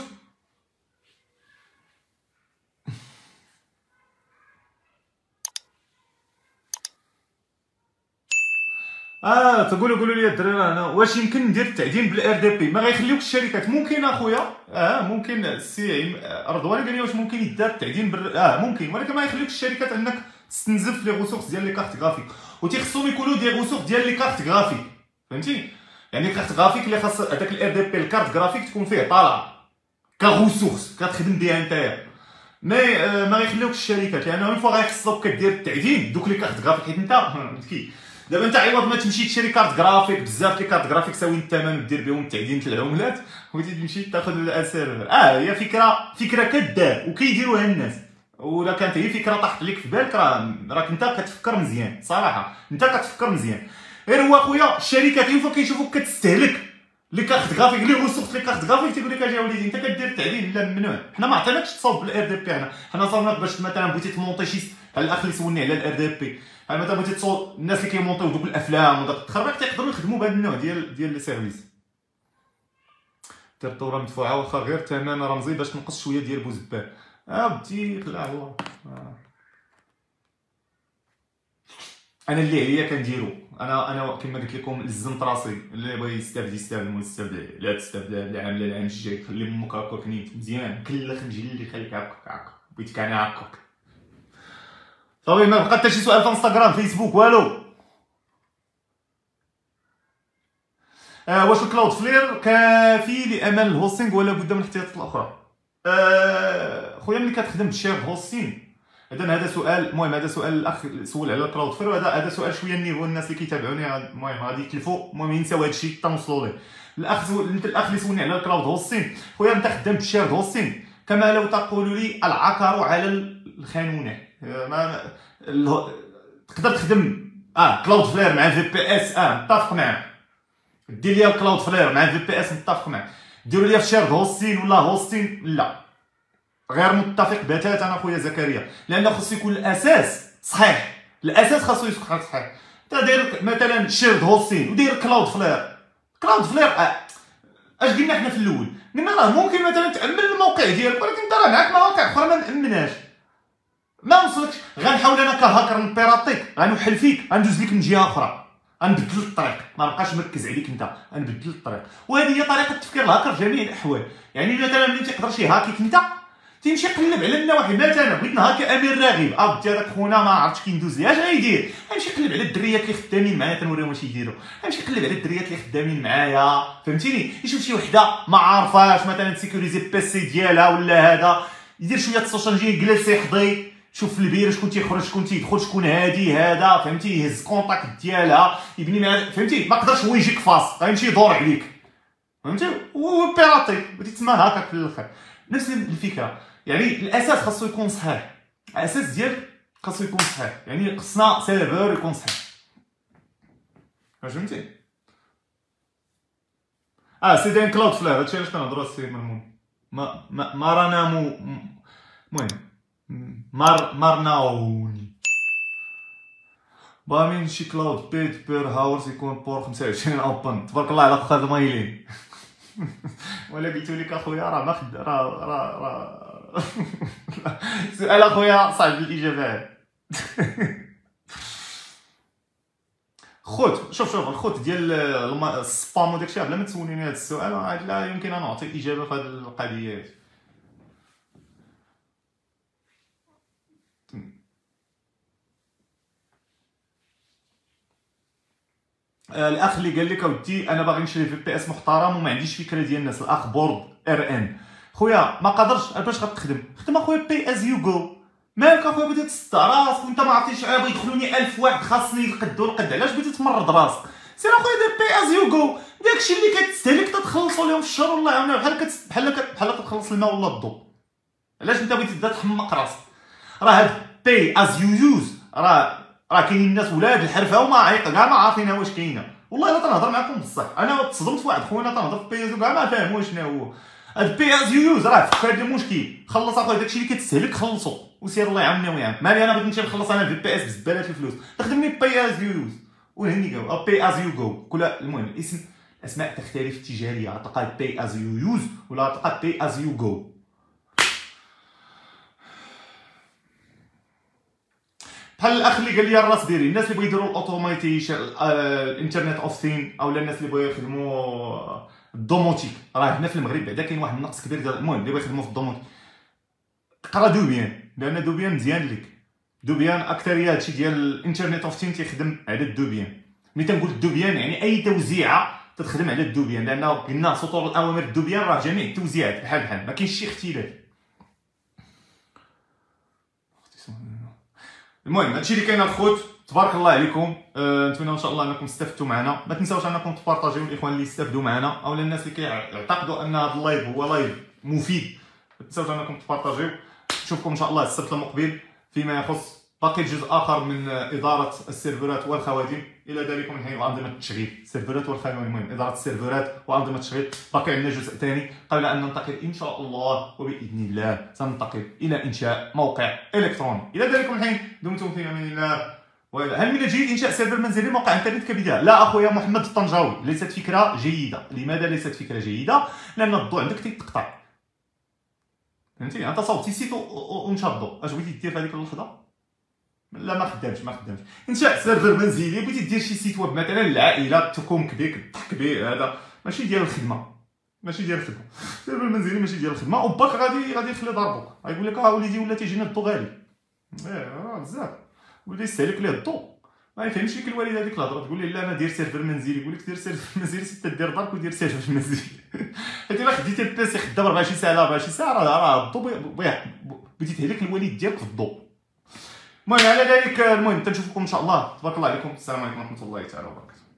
اه تقولوا قولوا لي الدراري انا واش يمكن ندير التعدين بالار دي بي؟ ما غيخليوكش الشركات. ممكن اخويا، اه ممكن السي رضوان قال لي واش ممكن يدار التعدين بال... اه ممكن، ولكن ما يخليوكش الشركات انك تستنزف لي ريسورس ديال لي كارت غرافيك، وتيخصهم يكونوا دي ريسورس ديال لي كارت غرافيك، فهمتي؟ يعني كارت غرافيك اللي خاص هذاك الار دي بي الكارت غرافيك تكون فيه طالعه كغوسورس كتخدم بها نتايا. مي آه ما يخليوكش الشركات، لانه اون فوا غيخصوك كدير التعدين دوك لي كارت غرافيك، حيت انت مسكين دابا انت عوض ما تمشي تشري كارت غرافيك بزاف لي كارت غرافيك ساويين الثمن ودير بهم تعدين العملات، بغيتي تمشي تاخذ السيرفر. اه هي فكره فكره كدار وكيديروها الناس، ولا كانت هي فكره طاحت لك في بالك راه راك انت كتفكر مزيان صراحه، انت كتفكر مزيان. غير هو خويا الشركات اون فوا كيشوفوك كتستهلك لي كارت غرافيك اللي وسخت لي كارت غرافيك تيقول لك اجي وليدي انت كدير التعديل لا ممنوع، حنا ما عطيناكش تصاوب بالار دي بي. حنا حنا صاوبناك باش مثلا بغيتي تمونطي شي الاخ اللي سولني على الار دي بي، مثلا بغيتي تصاوب الناس اللي كيمونطيو دوك الافلام وداك التخربيق تيقدروا يخدموا بهذا النوع ديال ديال لي سيرفيس. دير الدوره مدفوعه واخا غير ثمن رمزي باش تنقص شويه ديال بوزبال. اه بدي خلع الله. آه. انا اللي عليا كنديرو، انا انا كما قلت لكم لزمت راسي، اللي بغى يستافد يستافد ما يستافد لا تستافد العام لا العام الجاي، خلي امك هكاك نيت مزيان كلخ مجلي خليك هكاك هكاك بغيتك انا هكاك صافي. ما بقى حتى شي سؤال في انستغرام فيسبوك والو. آه واش الكلاود فلير كافي لامان الهوستينغ ولا بد من الاحتياطات الاخرى؟ آه خويا ملي كتخدم بالشير هوستين، اذا هذا سؤال المهم، هذا سؤال الاخ سول على الكلاود فلير، وهذا هذا سؤال شويه النيفو الناس اللي كيتابعوني المهم غادي يتلفوا، المهم ينساو هذا الشيء حتى نوصلوا ليه. الاخ سول انت الاخ اللي سولني على الكلاود هوستين، خويا انت خدام بالشير هوستين كما لو تقول لي العكر على الخانونه. ما تقدر تخدم اه كلاود فلير مع في بي اس، اه متفق معاك، دير ليا الكلاود فلير مع في بي اس متفق معاك، ديروا ليا في شير هوستين ولا هوستين لا، غير متفق بتاتا انا خويا زكريا، لان خصو يكون الاساس صحيح، الاساس خاصو يكون صحيح. انت داير مثلا شيرد هوستين وداير كلاود فلير، كلاود فلير اه. اش قلنا حنا في الاول؟ قلنا راه ممكن مثلا تامن الموقع ديالك، ولكن انت راه معاك مواقع اخرى ما مامناش، ما وصلكش. غنحاول انا كهاكر نبيراطيك، غنوحل فيك، غندوز لك من جهه اخرى، غنبدل الطريق، ما نبقاش مركز عليك انت، غنبدل الطريق. وهذه هي طريقه تفكير الهاكر في جميع الاحوال. يعني مثلا ملي تيقدر شي هاكيك انت تيمشي يقلب على النواحي، مثلا بغيت نهاكي امير راغب، اه بدي هذاك خونا ما عرفتش كيندوز ليه، اش غيدير؟ غيمشي يقلب على الدريات اللي خدامين معايا تنوريهم واش يديروا، غيمشي يقلب على الدريات اللي خدامين معايا فهمتيني، يشوف شي وحده ما عارفاش مثلا تسيكوريزي بيسي ديالها ولا هذا، يدير شويه السوشيال ميديا، يجلس يحضي شوف البير شكون تيخرج شكون تيدخل شكون هادي هذا فهمتي، يهز كونتاكت ديالها يبني معاها فهمتي، ما قدرش هو يجيك فاس غيمشي يدور عليك فهمتي، وبيراطي بغيتي تسمى هكاك في الاخر. نفس الفكره، يعني الاساس خاصو يكون صحيح، الاساس ديالك خاصو يكون صحيح، يعني خصنا سيرفر يكون صحيح فهمتي. اه سي داين كلاود فلير، هادشي علاش كنهضروا السي مرمون، ما ما, ما رانا مو المهم مار مارناوني بامين شي كلاود بيد بير هاورز يكون بور خمسة وعشرين اوبن، تبارك الله على خد مايلين. ولا قلت لك اخويا راه ما خد راه راه راه سؤال اخويا صعب الاجابه. خوت شوف شوف الخوت ديال السبام وداكشي بلا ما تسوليني هذا السؤال لا يمكن ان اعطيك اجابه في هذه القضيه. الاخ اللي قال لك اودي انا باغي نشري في بي اس محترم وما عنديش فكره ديال الناس، الاخ بورد ار ان، خويا ما قادرش باش غتخدم خدم اخويا بي از يو جو، مالك اخويا بغيتي تصدع راسك وانت ما عرفتيش بغا يدخلوني ألف واحد خاصني نقدو نقد، علاش بغيتي تمرض راسك؟ سير اخويا دير بي از يو جو، داكشي اللي كتستهلك تتخلصوا لهم في الشهر والله يعاونك، بحال كت بحال بحال كتخلص الماء ولا الضوء، علاش انت بغيتي تبدا تحمق راسك؟ راه هاد بي از يو يوز راه راه كاينين الناس ولاد الحرفه وما عايق كاع ما عارفينها واش كاينه، والله الا تنهضر معكم بصح، انا تصدمت في واحد خونا تنهضر في بي از يو كاع ما فاهموش شنو هو هاد بي از يو يوز، راه فك هاد المشكل، خلص اخويا داكشي اللي كتستهلك خلصو وسير الله يعاوننا ويعاونك، مالي انا بغيت نمشي نخلص انا في بي اس بزبالات الفلوس، خدمني بي از يو يوز وهني جو بي از يو جو، كل المهم الاسم الاسماء تختلف تجاريه، تلقى بي از يو يوز ولا تلقى بي از يو جو. بحال الاخ اللي قال لي الراس ديري، الناس اللي بغاو يديروا الاوتوماتيشن الانترنت اوف ثين او الناس اللي بغاو يخدموا الدوموتيك، راه هنا في المغرب بعدا كاين واحد النقص كبير ديال المهم اللي بغاو يخدموا في الدوموتيك قرا دوبيان، لان دوبيان مزيان ليك، دوبيان اكثريه هادشي ديال الانترنت اوف ثين تيخدم على الدوبيان، ملي تنقول الدوبيان يعني اي توزيعه تتخدم على الدوبيان، لانه قلنا سطور الاوامر الدوبيان راه جميع التوزيعات بحال بحال ما كاينش شي اختلاف. المهم هادشي اللي كاين الخوت، تبارك الله عليكم. أه نتمنى ان شاء الله انكم استفدتوا معنا. ما تنساوش انكم تبارطاجيو الاخوان اللي استفدوا معنا، او الناس اللي كيعتقدوا ان هذا اللايف هو لايف مفيد. ما تنساوش انكم تبارطاجيو. نشوفكم ان شاء الله السبت المقبل فيما يخص باقي جزء اخر من اداره السيرفرات والخواتم. الى ذلك من حين انظمه التشغيل، السيرفرات والخواتم، المهم اداره السيرفرات وانظمه التشغيل. باقي عندنا جزء ثاني قبل ان ننتقل ان شاء الله وباذن الله سننتقل الى انشاء موقع الكتروني. الى ذلك من حين دمتم في امان الله. هل من الجيد انشاء سيرفر منزلي موقع انترنت كبدايه؟ لا اخويا محمد الطنجاوي، ليست فكره جيده. لماذا ليست فكره جيده؟ لان الضوء عندك تيتقطع، فهمتي؟ انت صوتي سيت ومشى الضوء، اش بغيتي دير في هذيك اللحظه؟ لا ما خدامش ما خدامش. انشاء سيرفر منزلي، بغيتي دير شي سيت ويب مثلا للعائله، تكون كبير كضحك به، هذا ماشي ديال الخدمه، ماشي ديال الخدمه. سيرفر منزلي ماشي ديال الخدمه. وباك غادي غادي يخلي ضربك، غايقول لك اه وليدي ولا تيجينا الضو غالي. ايه راه بزاف ولا يستهلك ليه الضو. ما يفهمش فيك الوالد هذيك الهضره، تقول لي لا انا دير سيرفر منزلي. يقول لك دير سيرفر منزلي سي دير دارك ودير سيرفر منزلي. حيت الا خديتي البيسي خدام أربعة وعشرين ساعه أربعة وعشرين ساعه راه الضو بغيتي تهلك الوالد ديالك في الضو. المهم على ذلك، المهم تنشوفكم ان شاء الله. تبارك الله عليكم. السلام عليكم ورحمه الله تعالى وبركاته.